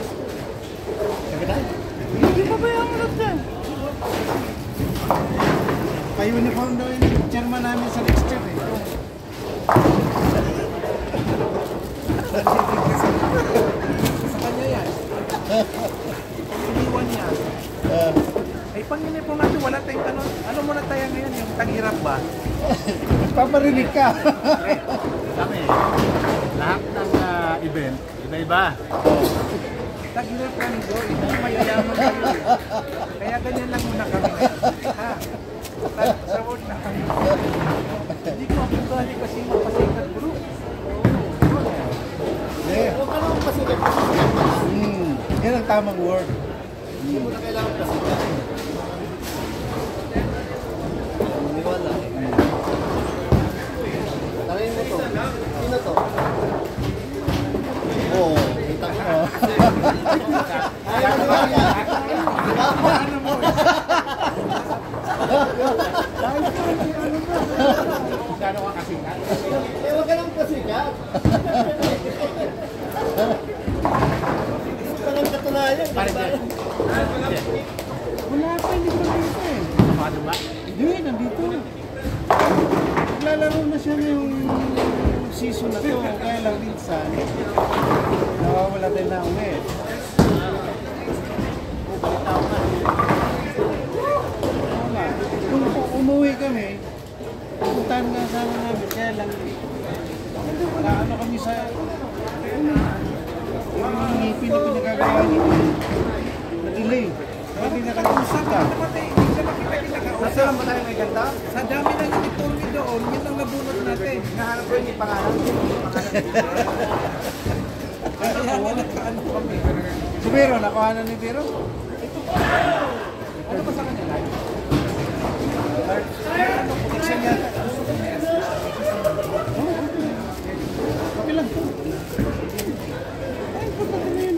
Hindi pa ba yung ulat dyan? Pa-uniform daw yung chairman namin sa next year eh. sa kanya yan. Iniwan niya. Ay, pang-inip po nga ito, wala tayong tanong. Ano muna tayo ngayon, yung tag-hirap ba? Paparinig ka. Kami, lahat ng uh, event, iba-iba. Tag-hirap ka nito, hindi mayayaman kayo eh. Kaya ganyan lang muna kami. Ha? Sa word na kami. Hindi ko ako gali kasi mapasikat bro. Hindi. Huwag ka naman pasikat. Hmm, yan ang tamang word. Hindi mo na kailangan pasikat. Maniwala. Tarayin mo to. Sino to? Oo, kita ko. Ayaw mo yan. Ano mo? Gano'n ka kasikat? Eh, huwag ka lang pasikat. Gusto ka lang katunayan. Pare dyan. Wala pa, hindi ko nakita eh. Paano ba? Hindi, nandito. Naglalaro na siya yung season na to. Kaya lang minsan, nawawala din na uwi. Wala. Kung umuwi kami, pupuntahan na sana namin. Kaya lang, wala ano kami sa... Yung ngipin na pinagagawa nito. Na-delay. Hindi na kami usaka. Nasa lang ba tayo may ganda? Sa dami ng uniforme doon, yun ang nabunot natin. Nahanap ko yung pangalan. Kaya nga nagkaano kami. Si Biro, nakuha na ni Biro? Ano ba sa kanya live? Ano, connection yata. Okay lang. Ay, punta ka na yun.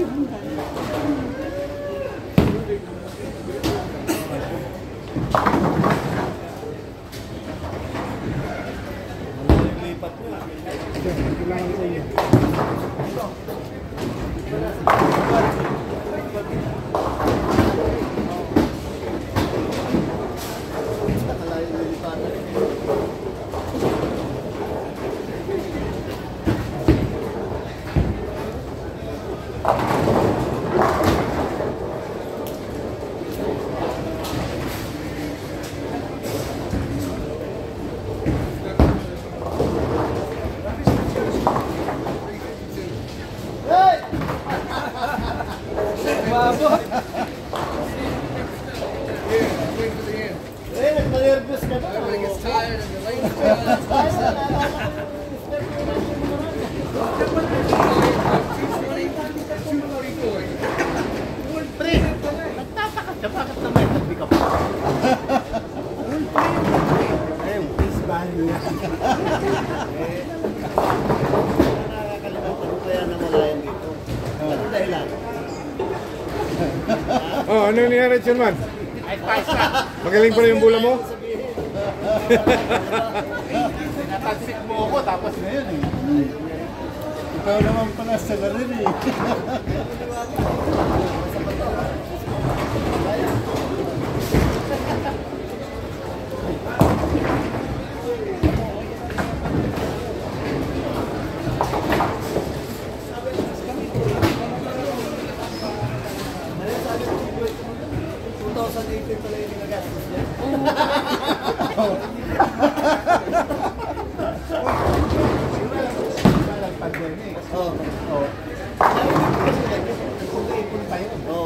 Eh, nagma-nervous ka na. Pre, nagtataka siya. Bakit naman? nag-pick up. Ayun, face value yan. Eh, nakakalimutan ko kaya nawala yan dito. Ano dahilan? Oh, ano yung nangyari, Chairman? Ay, paisa. Magaling pala yung bula mo? Natansit mo ako, tapos ngayon eh. Ikaw naman pala sa garin eh. two thousand eighteen pala yung nagagastos niya. Pandemic. Oo. Oo. Nag-ipon tayo. Oo.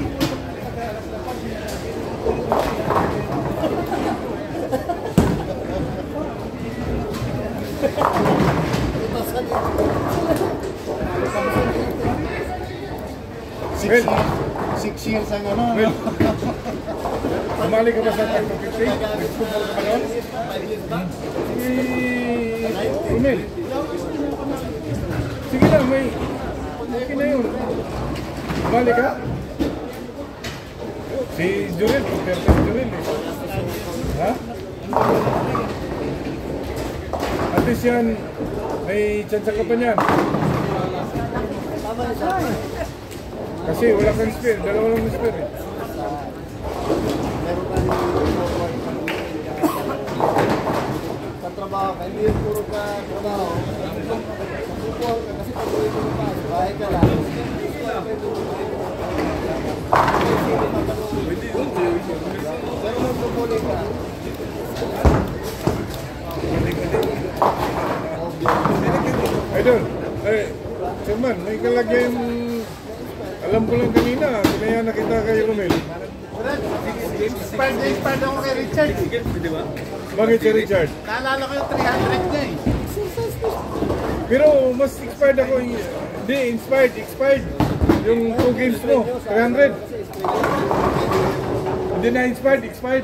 Six Well, years, six years ang ano. Well, sumali ka ba sa Tag two fifty? Nag-football ka ba noon? Si Romel. Sige lang, may... Sige na yun. Sumali ka? Si Jurel, pero si Jurel eh. Ha? At least yan, may chance ka pa niyan. Kasi wala kang spare, dalawa lang spare eh. Meron ka rin sa trabaho, hindi yung puro ka trabaho. Susupuan ka kasi pag uwi mo pa, bahay ka lang. Pero magpupuli ka. Idol, eh, Chairman, may kalagyan, alam ko lang kanina, kaya nakita kay Romel. Inspired na inspired ako kay Richard. Bakit si Richard? Naalala ko yung three hundred niya eh. Pero mas expired ako, hindi, inspired, expired. Yung two games mo, three hundred. Hindi na inspired, expired.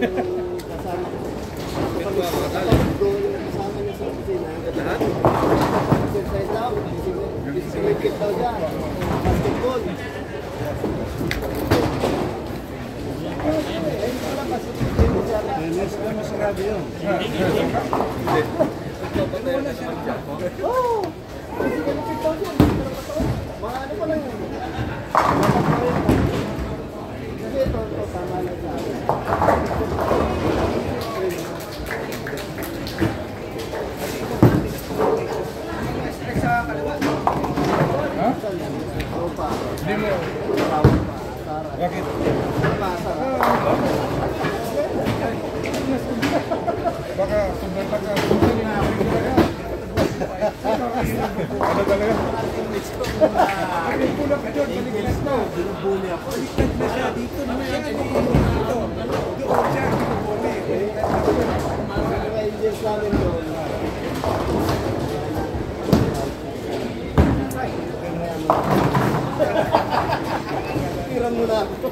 Tennis ka masarado yun. Mga ano pa lang yun. Kasi ito, ito, tama lang sa akin. Ha? Opa. Hindi mo. Tawag pa. Sara. Bakit? Pa, Sara. Baka sobrang taga. Ano talaga? Kulang ka doon, baliktad na. Binubuli ako. Baliktad na siya, dito na siya, dito. Doon siya, binubuli. Mga Rangers namin doon. Tiran mo na ako.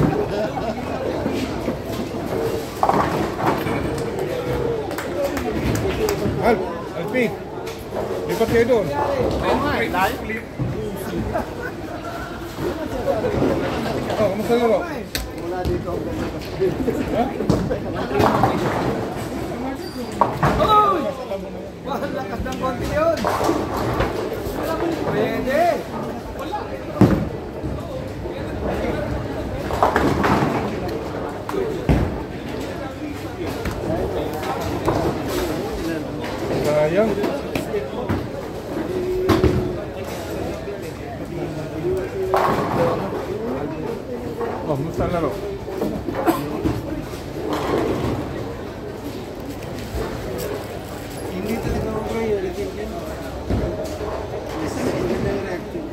Al, Alpi. Lipat kayo doon. Oo nga, live clip. Oh, kamusta laro? Mula dito ang ganda. Ha? Uy! Mahal lakas ng konti yun. Pwede. Sayang. Oh, kamusta laro? Hindi talaga ako kayo. Isa na hindi na yung reaction.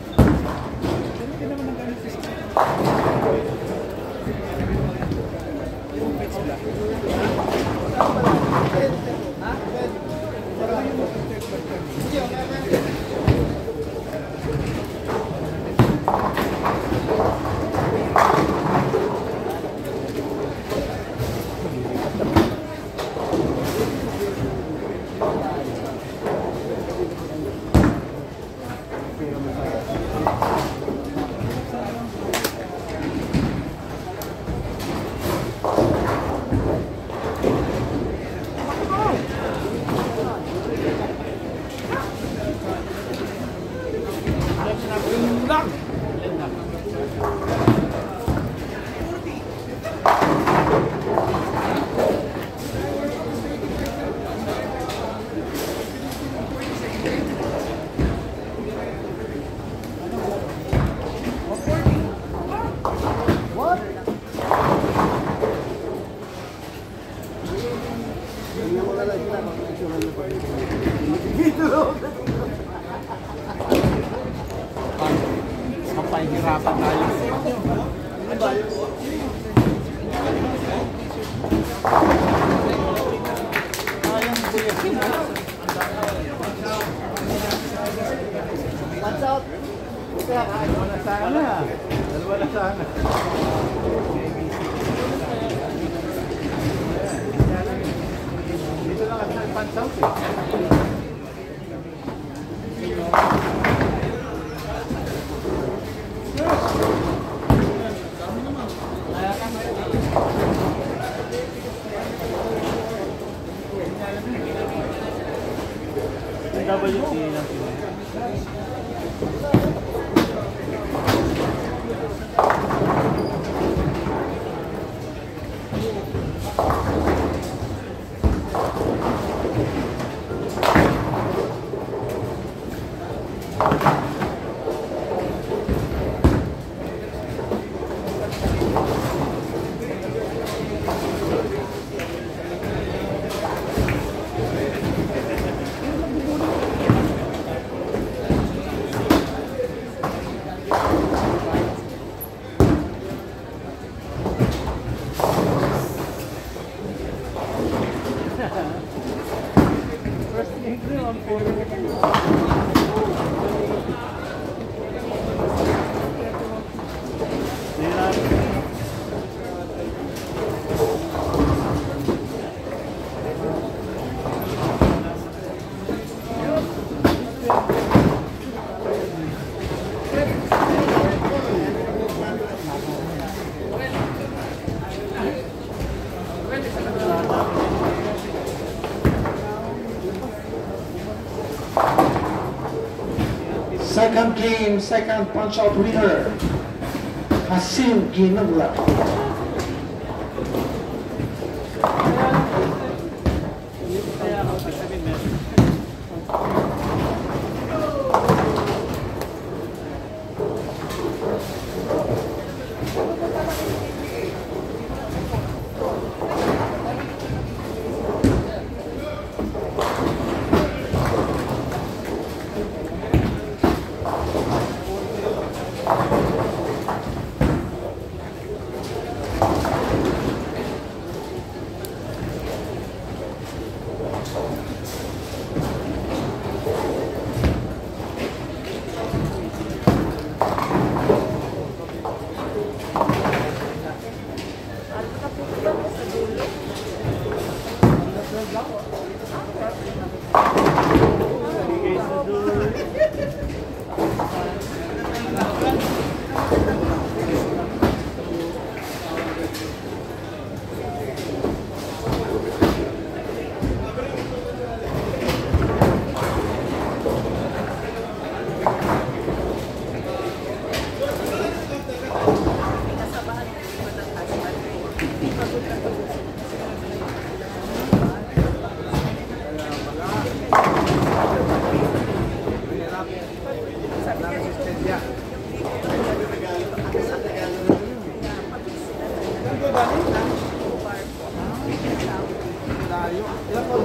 wala sila kung itsura niyo pa rin. Kapahirapan tayo. Ano ba yun? Sayang po yun. Watch out! Kaya kahit wala sana. Dalawa na sana. Dito lang at sa punch out eh. W T lang sila. Second game, second punch-out winner, Hasim Ginagla. Ilang